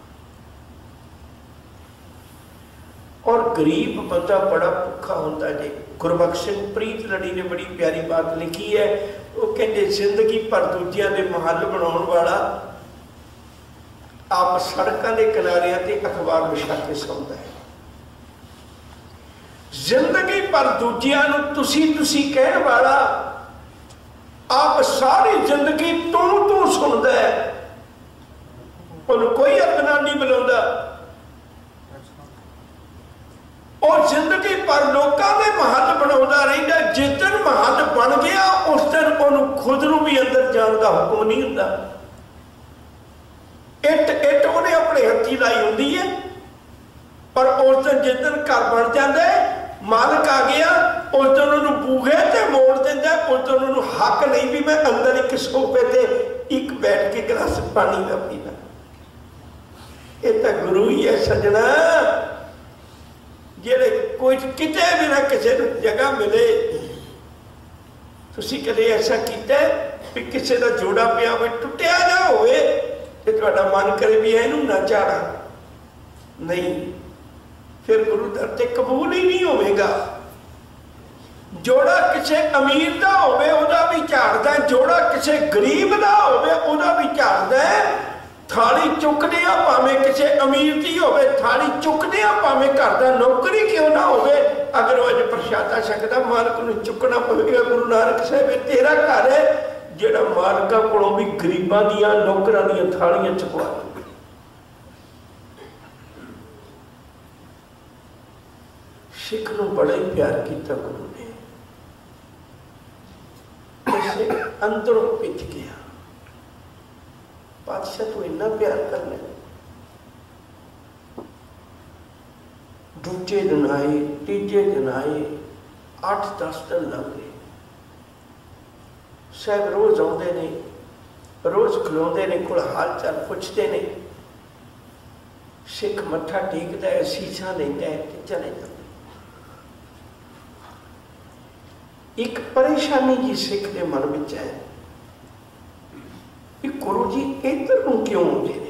और गरीब बंदा बड़ा भुखा होता जी। गुरबख्श सिंह प्रीत लड़ी ने बड़ी प्यारी बात लिखी है। वो कहते जिंदगी भर दूजिया के महल बनाने वाला आप सड़कों के किनारे ते अखबार विछा के सौंदा है। जिंदगी भर दूजिया तुसी तुसी कहने वाला आप सारी जिंदगी तू तू सुनता है, उन्हें कोई अपना नहीं बुलाता। और जिंदगी भर लोगों के महल बना रहा। जिस दिन महल बन गया उस दिन उन्होंने खुद को भी अंदर जाने का हुक्म नहीं होता। इट इट उन्हें अपने हथी लाई होंगी है, पर उस दिन जिस दिन घर बन जाता है, मालिक आ गया, उस दिन उन्होंने बूहे से मोड़ देता है। उस दिन उन्होंने हक नहीं भी मैं अंदर एक सोफे से एक बैठ के गिलास पानी का पीना। ये तो गुरु ही है सजना, जेड़े कोई किते भी ना किसी जगह मिले। तुसी कदे ऐसा किया भी किसी का जोड़ा पिया हो टुटिया जा होवे ते तुहाडा मन करे भी इहनूं ना झाड़ा, नहीं, फिर गुरु दर ते कबूल ही नहीं होवेगा। जोड़ा किसी अमीर का होवे उहदा भी झाड़दा, जोड़ा किसी गरीब का होवे उहदा भी झाड़दा। थाली चुकने भावें किसी अमीर की होवे, थाली चुकने भावें घर का नौकरी क्यों ना होवे, अगर वह अज प्रशादा सकता मालिक नूं चुकना पवेगा। गुरु नानक साहब तेरा घर है जिहड़ा मालिकां कोलों भी गरीबां दियां नौकरां दियां थालियां चुकवा दे। सिख नूं बड़ा ही प्यार किया गुरु ने, उसे अंदरों पिच गया। बादशाह तू इन्ना प्यार करना। दूजे दिन आए, तीजे दिन आए, अठ दस दिन लग गए। साहब रोज आते ने, रोज खलोते ने, कोल हाल चाल पुछते ने। सिख मत्था टेकता है, सीसा लेता है ते चले जाते। एक परेशानी जी सिख के मन में है कि गुरु जी इधर को क्यों आते हैं।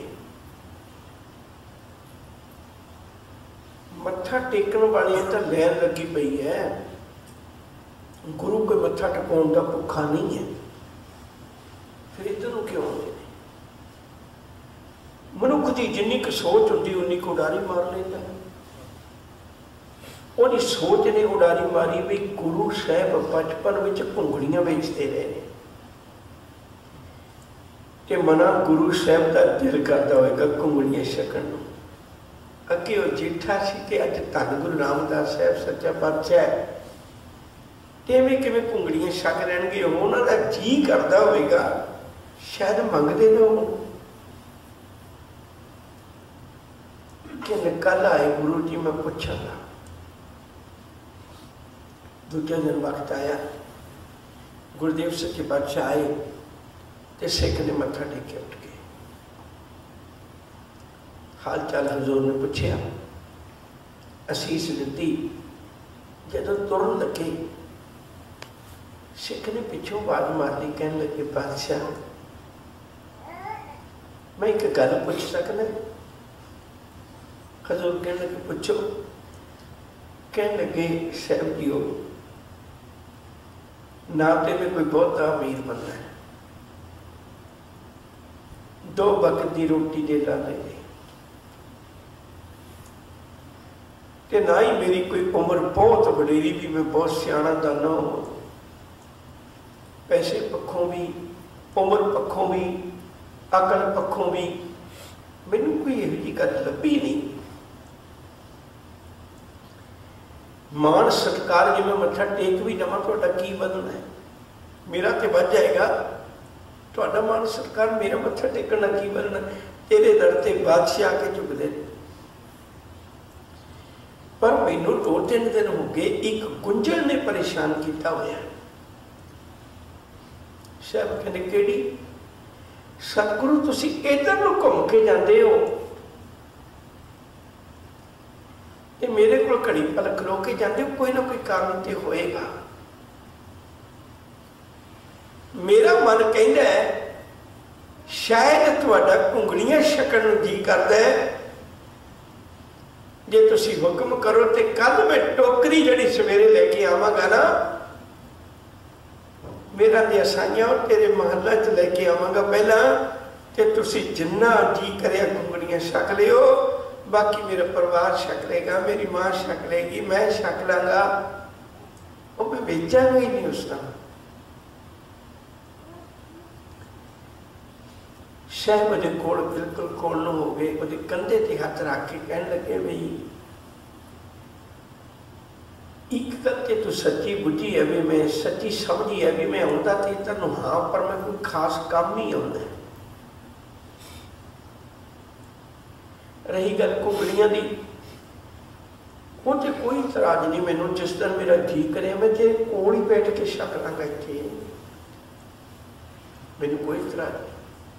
मत्था टेकन वाली तो लैन लगी पई है, गुरु के मत्था टकाउण का भुखा नहीं है, फिर इधर को क्यों आते हैं। मनुख की जिन्नी क सोच होती उन्नी को उडारी मार लेता है। उहदी सोच ने उडारी मारी भी गुरु साहब बचपन में घुंगड़ियां बेचते रहे कि मना गुरु साहब का दिल करता होगा घुंगड़ियां छकण नूं। अगे वो जेठा सी कि अज धन गुरु रामदास साहब सच्चा पातशाह है, इवें किवें घुंगड़ियां छक लैणगे। उन्हां दा जी करदा होवेगा शायद मंगदे ना हो कि कल आए गुरु जी मैं पूछांगा। दूजे दिन वक्त आया, गुरुदेव सच्चे पातशाह आए तो सिख ने मत्था टेके उठ गए। हाल चाल हजूर ने पूछया, असीस दी। जदों तुरन लगे सिख ने पिछों आवाज मार ली, कहने लगे पातशाह मैं एक गल पूछ सकना। हजूर कहने लगे पूछो। कहने लगे साहब जीओ ना तो मैं कोई बहुत अमीर बनना है, दो वक्त की रोटी दे लाने कि ना ही मेरी कोई उम्र बहुत वडेरी भी मैं बहुत सियाणा दाना हो, पैसे पक्षों भी उम्र पक्षों भी अकल पक्षों भी मैनू कोई यही जी गल लभी नहीं। मान सत्कार जी मैं मत्था टेक भी जावां तुहाडा की बदलना है, मेरा तो बच जाएगा, तुहाडा मान सत्कार मेरा मत्था टेकना की बदलना। तेरे दर ते बादशाह आके झुकदे। पर मैनू दो तीन दिन हो गए एक गुंजल ने परेशान किया होया। साहब कहने केड़ी? सतगुरु तुसी इधर नूं घूम के जाते हो ते मेरे को घड़ी पल खलो के जाते हो, कोई ना कोई कारण तो होएगा। मेरा मन कहता है शायद तुहाडा घुंगड़ियां छकण नूं जी करदा है, जे तुसी हुक्म करो तो कल मैं टोकरी जिहड़ी सवेरे लैके आवांगा ना, मेरा दे साइयां तेरे महल्ला च लैके आवांगा पहला, ते तुसी जिन्ना जी करिया घुंगड़ियां छक लिओ, बाकी मेरा परिवार छक लेगा, मेरी मां छक लेगी, मैं छक लांगा। वो मैं बेचांगा ही नहीं उस तरह। शायद वो कोल बिल्कुल कोल हो गए, वो कंधे ते हाथ रख के कहने लगे बई एक गल ते तू सच्ची बुझी है भी, मैं सच्ची समझी है भी, मैं आउंदा ते तैनूं हाँ पर मैं कोई खास काम ही आउंदा। रही गल घुंगड़ियां दी, वो ते कोई इतराज नहीं मैनूं, जिस दिन मेरा जी करे मैं ते कोल ही बैठ के छक लांगा, इत्थे मैनूं कोई इतराज नहीं।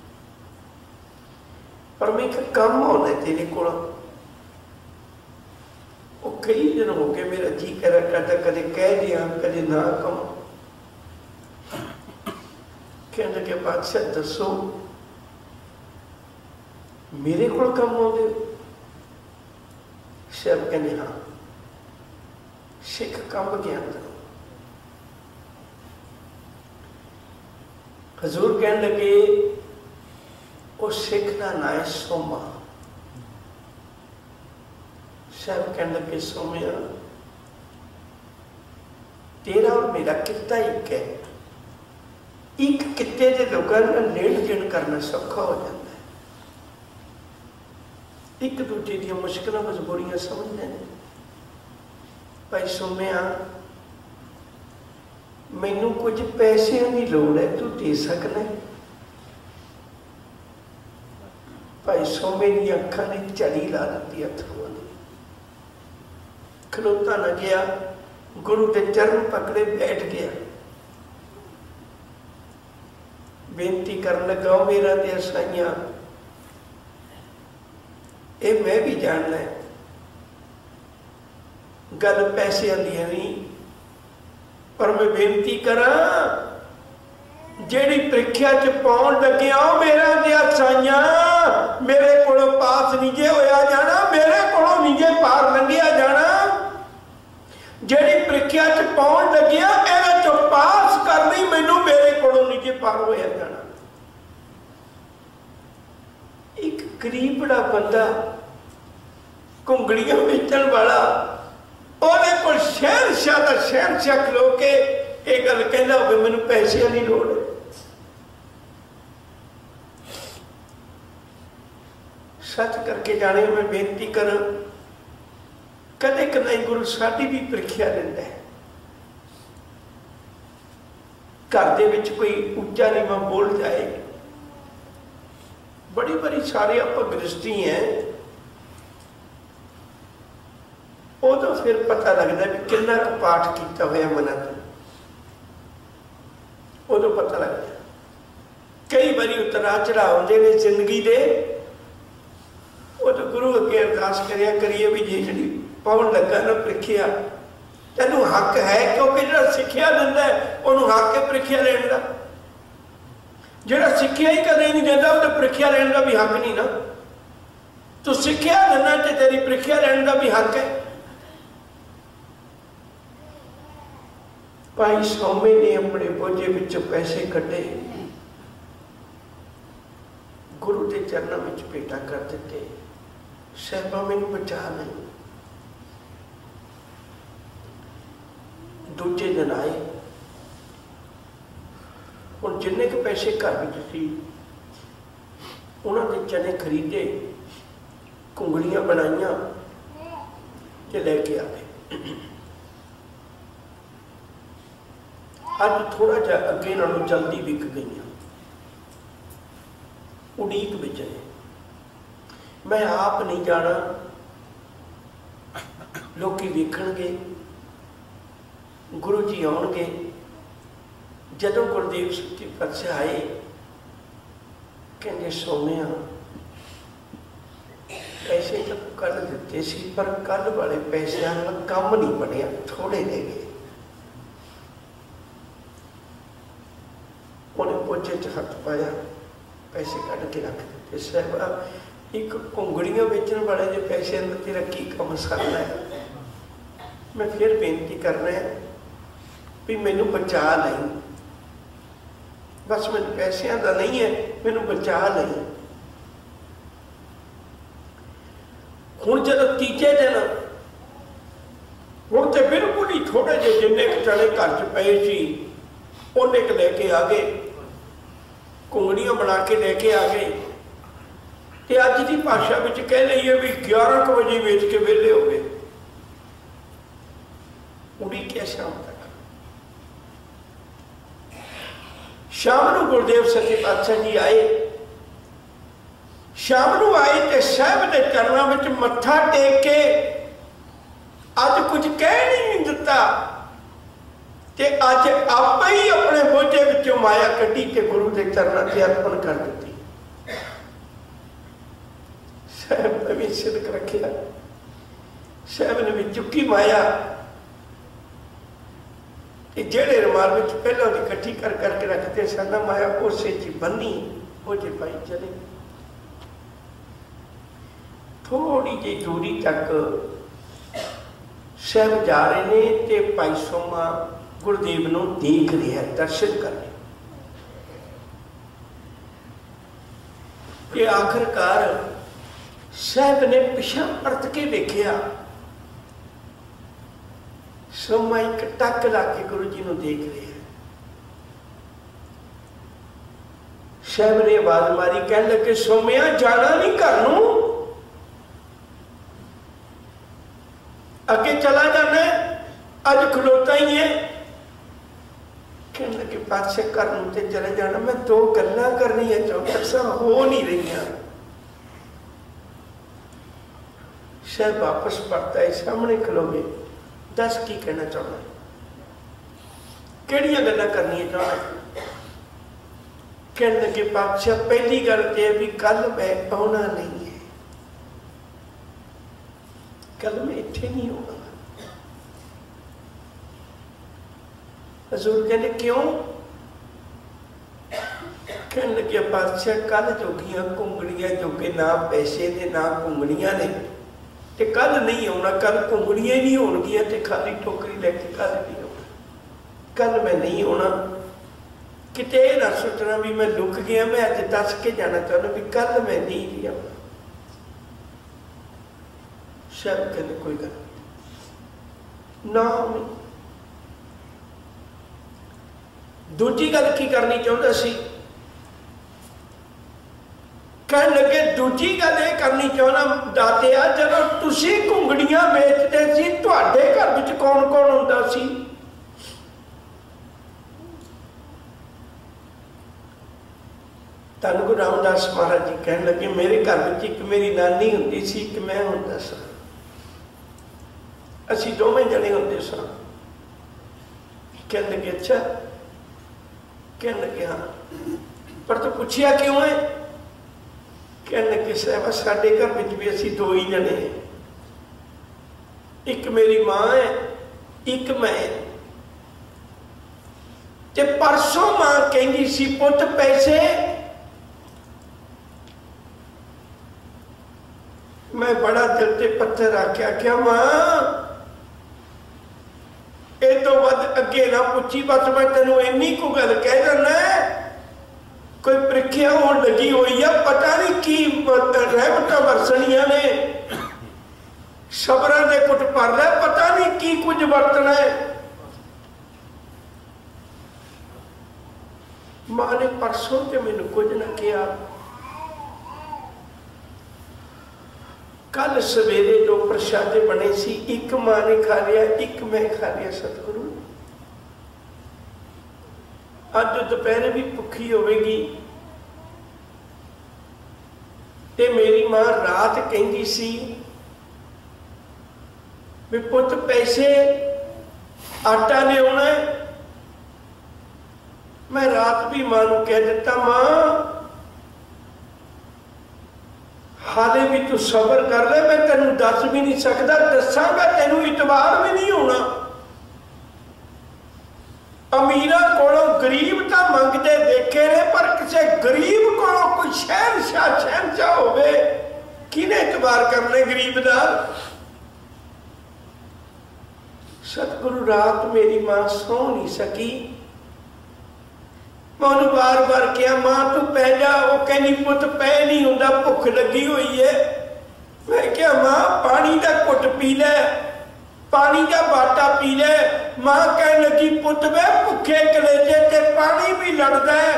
पर मैं एक काम होना तेरे को, कई दिन हो गए मेरा जी करा करता, कदे कह दिया कदे ना कहूं। कहने लगे बादशाह दसो मेरे को कम हो गए? शायद कहने हाँ सिख कम ज्ञान दो। हजूर कहने लगे वो सिख का ना है सोमा। साहब कहने लगे सोमिया तेरा और मेरा किता एक है, एक किते के लोगों का लेन देन करना सौखा हो जाता है, एक दूजे दी मुश्किल मजबूरियां समझते हैं। भाई सोमिया मैनू कुछ पैसे की लोड़ है, तू दे सकना? भाई सोमे दी अखा ने झड़ी ला दी अथरूआं ने, खलोता न गया, गुरु के चरण पकड़े बैठ गया, बेनती कर लगा मेरा दे साइयां ये मैं भी जानना है, गल पैसे दी नहीं, पर मैं बेनती करा जेड़ी प्रीख्या च पाउण लगे मेरा दिया साइयां मेरे को पास नहीं जे होया जाना, मेरे को नहीं जे पार लंघिया जाना, जेड़ी प्रीख्या च पाउण लगे मेरे चो पास करनी, मैनू मेरे को नहीं जे पार होया जाना। एक गरीबड़ा बंदा घुंगड़ियां बेचण वाला ਉਹਦੇ ਕੋਲ शहनशाह ਦਾ शहनशाह खलो के ये गल कहना हो मैनू पैसे की लोड़ है। सच करके जाने मैं बेनती कर कदे कदे गुरु साडी भी प्रीख्या लेंदा है। घर दे विच कोई उच्चा नीवां बोल जाए, बड़ी बड़ी सारे आप गृहस्थी हैं, उदों फिर पता लगता भी कितना क पाठ किया होया मना तो, उदों पता लगता। कई बारी उतरा चढ़ाव आउंदे ने जिंदगी दे, उदों गुरु अगे अरदास करिया करिए भी जे जी पाउण लगा ना प्रीख्या तैनूं हक है, क्योंकि जिहड़ा सिक्ख्या दिंदा है उहनूं हक है प्रीख्या लैण दा, जिहड़ा सिक्ख्या ही कदे नहीं दिंदा उहदा प्रीख्या लैण दा भी हक नहीं ना। तू सिक्ख्या दिंदा ते तेरी प्रीख्या लैण दा भी हक है। भाई सौमे ने अपने बोझे विचों पैसे कटे, गुरु के चरणों में भेंटा कर दिते, साहिबा मैनूं बचा नहीं। दूजे दिन आए, हुण जिन्ने के पैसे घर विच सी उन्हां दे चने खरीदे, घुंगड़ियां बनाईयां ते लैके आ गए। अज थोड़ा जा अगे नालों जल्दी विक गई, उड़ीक विच ने। मैं आप नहीं जाना, लोकी वेखणगे, गुरु जी आउणगे। जदों गुरदेव सच्चे पातशाह आए कहंदे सोनिया पैसे तो कल दिते सी, पर कल वाले पैसों नाल काम नहीं बनिया, थोड़े रह गए। कढ़ के रख दिते। साहिबा एक घुंगड़ियां बेचण वाले जो पैसे अंदर तेरा की कम सकता है। मैं फिर बेनती करना है भी मैनू बचा नहीं, बस मैनू पैसों का नहीं है, मैनू बचा नहीं। हुण जदों तीजे दिन हुण तो बिल्कुल ही थोड़े जे जिन्ने चने घर च पे सी उन्ने क लैके आ गए, घुंगड़ियां बना के लैके आ गए। तो अज की भाषा में कह लीए भी ग्यारह क बजे वेच के वेले हो गए। उड़ीकिया शाम तक, शाम को गुरुदेव सच्चे पातशाह जी आए। शाम को आए तो साहब के चरणों में मत्था टेक के अज कुछ कह नहीं दिता कि अज आप ही अपने बोझे विचों माया कढ़ी के गुरु के चरणों से अर्पण कर दी। साहब ने भी सिदक रखिया, साहब ने भी चुकी माया जेड़े रुमाल में पहले इकट्ठी कर करके रखते सन, माया उसे ची बनी बोझे पाई चले। थोड़ी जी दूरी तक साहब जा रहे ने ते भाई सोमा गुरुदेव नूं देख रहा, दर्शन कर रहे। ये आखिरकार साहब ने पिछा परत के देखिया, सोमा एक टक ला के गुरु जी नूं देख रहे हैं। साहब ने आवाज मारी, कह लगे सोमिया जाना नहीं घर नूं, अगे चला जाना, अज खलोता ही है। कहने लगे पातशाह घर नूं ते चले जाना, मैं दो गल्लां करनियां चाहता सा, हो नहीं रही। शायद वापस पड़ता है, सामने खलोगे, दस की कहना चाहना, किहड़ियां गल्लां करनियां चाहना। कहने लगे पातशाह पहली गल तो है भी कल मैं आना नहीं है, कल मैं इत्थे नहीं होगा। हजूर कहते क्यों? कहने लगे पातशाह कल जोगियां घुंगड़ियां जोगे ना पैसे ने ना घुंगड़ियां ने, ते कल नहीं आना, कल घुंगड़ियां नहीं होणगियां ते खाली टोकरी लैके कल नहीं आना, कल मैं नहीं आना। किते ना सोचना भी मैं लुक गया, मैं अज दस के जाना चाहना भी कल मैं नहीं आना। शायद कहते कोई गल ना। दूजी गल की करनी चाहता सी, कह लगे दूजी गल ये करनी चाहना दातिया, जदों तुसी घुंगड़ियां बेचते सी तुहाडे घर विच कौन कौन हुंदा सी? धन गुरु रामदास महाराज जी कह लगे मेरे घर में एक मेरी नानी हुंदी सी, एक मैं हुंदा सा, असी दोवें जने हुंदे सा। कह लगे अच्छा? कह लगे हाँ, पर तू पूछिया क्यों है? कह लगे साहब साडे घर में भी असी दो ही जने हैं, एक मेरी मां है, एक मैं। ते परसों मां कहंदी सी पुत पैसे, मैं बड़ा दिल ते पत्थर आख्या, क्या मां ए तो वध अगे ना पूछी, बस मैं तेनों इन्नी को गल कह देना, कोई प्रीख्या होने लगी हुई है, पता नहीं की रहमत बरसनिया ने, सबरा दे कुछ पर रहा, पता नहीं की कुछ बरतना है। मां ने परसों ते मैनू कुछ ना किया, कल सवेरे दो प्रशादे बने सी, एक मां ने खा लिया, एक मैं खा लिया। सतगुरु अज दोपहर भी भुखी होगी, ते मेरी मां रात कहती सी भी पुत पैसे आटा लियाना है। मैं रात भी मां नूं कह दिता, मां हाले भी तू सबर कर ले, मैं तेनू दस भी नहीं सकता, दसांगा तेनू इतबार भी नहीं होना। अमीरा कोलों गरीब तो मंगते देखे ने, पर किसी गरीब कोलों कोई शहनशाह शहनशाह होवे, किने इतबार करने गरीब दा। सतगुरु रात मेरी मां सौ नहीं सकी। मैं उन्हें बार बार कहा, मां तू पै जा। वो कहनी पुत पै नहीं होंदा, भुख लगी हुई है। मैं क्या मां पानी का घुट पी ले, पानी का बाटा पी ले। मां कह लगी पुत वे भुखे कलेजे ते पानी भी लड़दा है,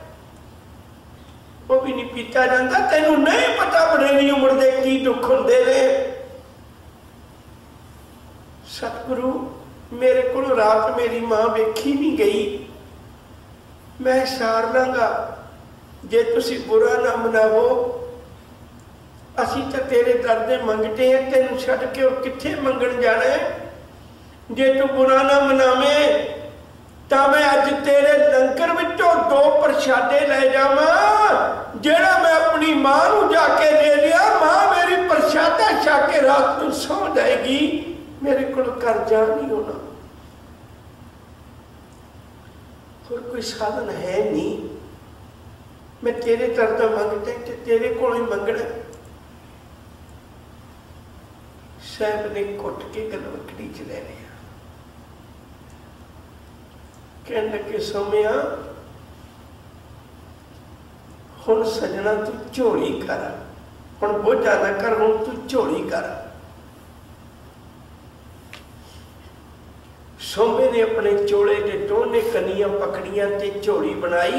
वो भी नहीं पीता जाता। तेनू नहीं पता बड़ेरी उम्र दे की दुख हुंदे ने। सतगुरु मेरे को रात मेरी मां वेखी नहीं गई, मैं सार लांगा, जे तुसी बुरा ना मनावो। असी तो तेरे दर दे मंगते हैं, तेन छड़ के और किथे मंगण जाना है। जे तू बुरा ना मनावे तो मैं अज तेरे लंगर विचों दो प्रशादे ले जावा, जेड़ा मैं अपनी मां नू जाके दे लिया। मां मेरी प्रशादा छक के रात को सौ जाएगी, मेरे को कर्जा नहीं होना। और कोई साधन है नहीं, मैं तेरे दर दा मंगता ते तेरे को ही मंगना। साहब ने घुट के गलवकड़ी च ले लिया, कहने लगे सोमिया हुण सजना तू झोली कर, हुण बोझा ना कर, हुण तू झोली कर। सोमे ने अपने चोले के दोने कनियां पकड़ियां ते झोली बनाई।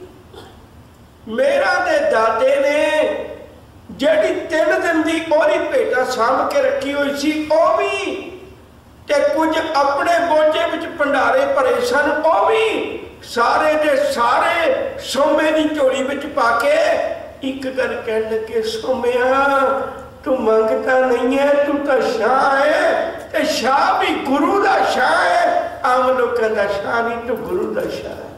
मेरा दे दादे ने जेड़ी तीन दिन की ओरी भेटा सामभ के रखी हुई सी, ओ भी ते कुछ अपने बोझे विच भंडारे भरे सन, ओ भी सारे दे सारे सोमे की झोली विच पाके एक गल कहन लगे, सोमिया तू मंगता नहीं है, तू तो शाह है, ते शाह भी गुरु दा शाह है। आम लोगों का शाह नहीं, तू गुरु दा शाह है।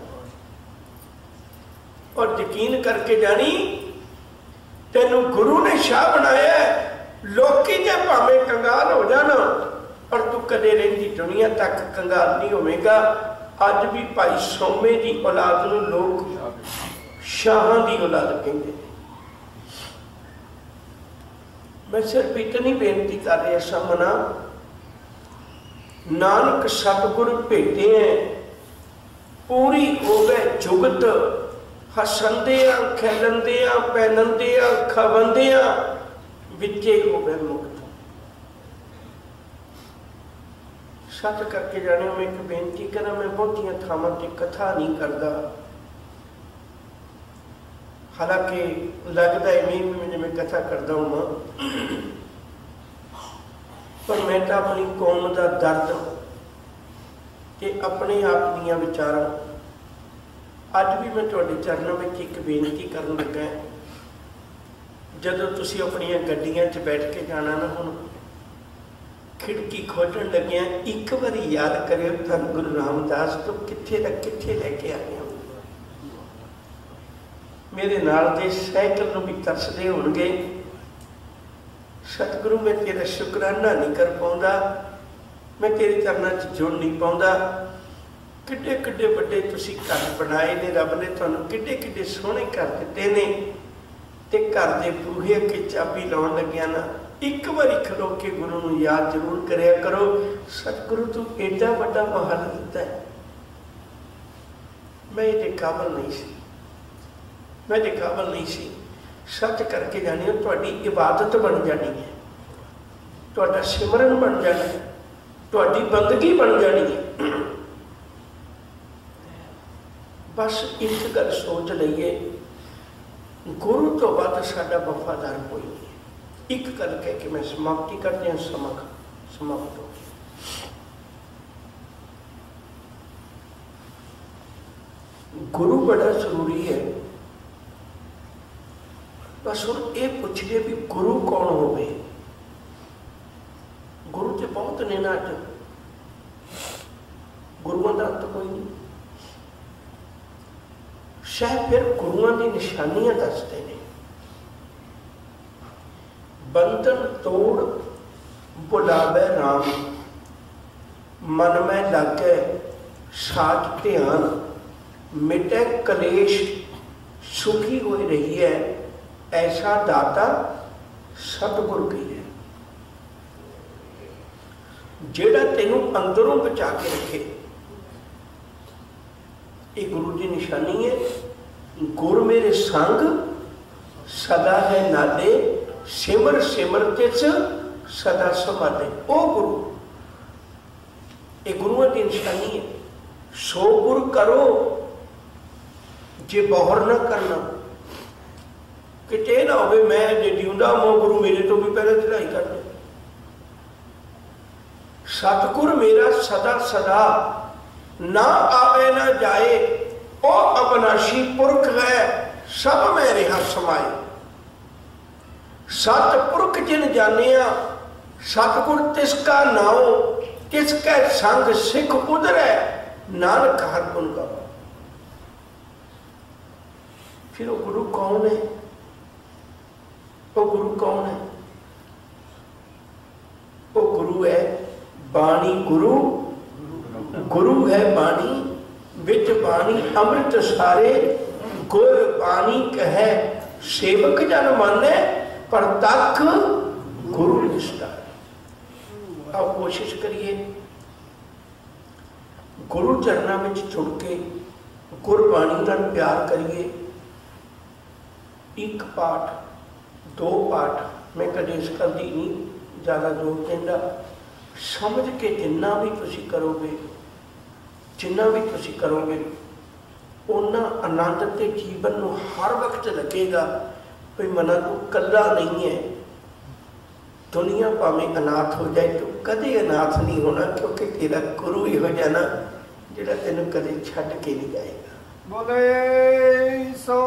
और यकीन करके जानी तेनू गुरु ने शाह बनाया। लोकी जे भावें कंगाल हो जाना, पर तू कदे रहिंदी दुनिया तक कंगाल नहीं होवेगा। अज भी भाई सोमे की औलाद नू लोग शाहां की औलाद कहते हैं। मैं सिर्फ इतनी बेनती कर रहा सामना, नानक सतगुर भेटे हैं, पूरी हो गए जुगत, हसंदिया खेलंदिया पहनंदिया खवंदिया विचे हो गए मुक्त। सच करके जाने मैं एक बेनती करा, मैं बहुतियां थावां ते कथा नहीं करता, हालांकि लगता है मैं भी मैं कथा करता हूँ, पर मैं तो अपनी कौम का दर्द ते अपने आप दियां विचारां अज भी मैं तुहाडे चरणों में एक बेनती करन लगा। जदों तुसीं अपनियां गड्डियां च बैठ के जाना ना, हुण खिड़की खोलण लगिया एक बारी याद करियो धन गुरु रामदास तो कित्थे दा कित्थे लैके आए हो। मेरे नाल दे साइकिल नूं भी तरसदे होणगे, सतगुरु मैं तेरा शुकराना नहीं कर पाउंदा, मैं तेरे चरनां च जुड़ नहीं पाउंदा। किड्डे किड्डे वड्डे तुसीं घर बनाए ने, रब ने तुहानूं किड्डे किड्डे सोहणे घर दित्ते ने, ते घर दे बूहे अगे चाबी लाउण लग्गिया ना एक बारी खलो के गुरु नूं याद जरूर करिया करो। सतगुरु तू एडा वड्डा महल दिता है, मैं ये काबल नहीं सी, मैं ये काबल नहीं सी। सच करके जानी तुहाडी इबादत बन जानी है, तुहाडा सिमरन बन जाना है, तुहाडी बंदगी बन जानी है। बस एक गल सोच लईए, गुरु तो बाद साडा वफादार कोई नहीं है। एक गल कह के मैं समाप्ति करते हैं, समक समाप्त हो। गुरु बड़ा जरूरी है। बस हम ये पूछिए भी गुरु कौन होवे। गुरु तो बहुत ने ना, गुरुओं का अंत कोई नहीं। शायद फिर गुरुओं की निशानियां दसते हैं। बंधन तोड़ बुलावे राम, मन में लागे साज ध्यान, मिटे कलेश, सुखी हो रही है ऐसा दाता सतगुर की है, जेड़ा तेनों अंदरों बचा के रखे। ये गुरु की निशानी है। गुर मेरे संग सदा है नादे, सिमर सिमर तिस सदा समाधे। ओ गुरु, ये गुरुओं की निशानी है। सो गुर करो जे बहर ना करना, किते ना हो मैं जे जिंदा मो गुरु मेरे तो भी पहले चढ़ाई कर दे। सतगुर मेरा सदा सदा, ना आवे ना जाए, ओ अविनाशी पुरख है, सब में रहा समाए। सतपुरख जिन जानिया, सतगुर तिसका नाओ, तिसकै संग सिख उधरै, नानक हर गुण गाओ। फिर वो गुरु कौन है? वो गुरु कौन है? वो गुरु है बाणी। गुरु गुरु है बाणी, विच बाणी अमृत सारे, गुर बाणी कहे सेवक जन माने, पर तक गुरु निष्ठा। आओ कोशिश करिए गुरु चरणों में जुड़ के गुरबाणी नाल प्यार करिए। एक पाठ दो पाठ मैं कदे इस कर दी नहीं ज़्यादा जोर देंदा, समझ के जिन्ना भी तुसी करोगे, जिन्ना भी तुसी करोगे, उन्ना आनंद ते जीवन नूं हर वक्त लगेगा भी मना तू कला नहीं है। दुनिया भावें अनाथ हो जाए तो कदे अनाथ नहीं होना, क्योंकि तेरा गुरु ही हो जाना जिहड़ा तेनों कदे छड्ड के नहीं जाएगा।
बोले सो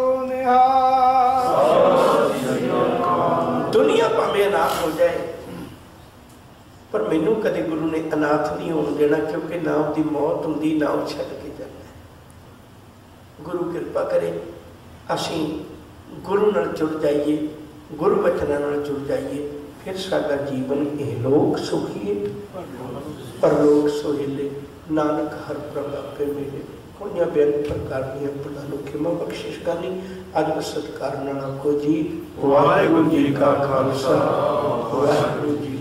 निहाल।
दुनिया भावें अनाथ हो जाए पर मैनू कदे गुरु ने अनाथ नहीं होने देना, क्योंकि ना उसकी मौत होंदी ना वो छड्ड के जाता। गुरु कृपा करे असीं गुरु नाल जुड़ जाइए, गुरु वचनां नाल जुड़ जाइए, फिर साडा जीवन यह लोक सुखी परलोक सोहेले। नानक हर प्रभ आपे मिले। कोई बेअंत प्रकार दी भुलां नूं खिमा बख्शिश करनी। अज सत्कार नाल आखो जी वाहिगुरू जी का खालसा वाहिगुरू जी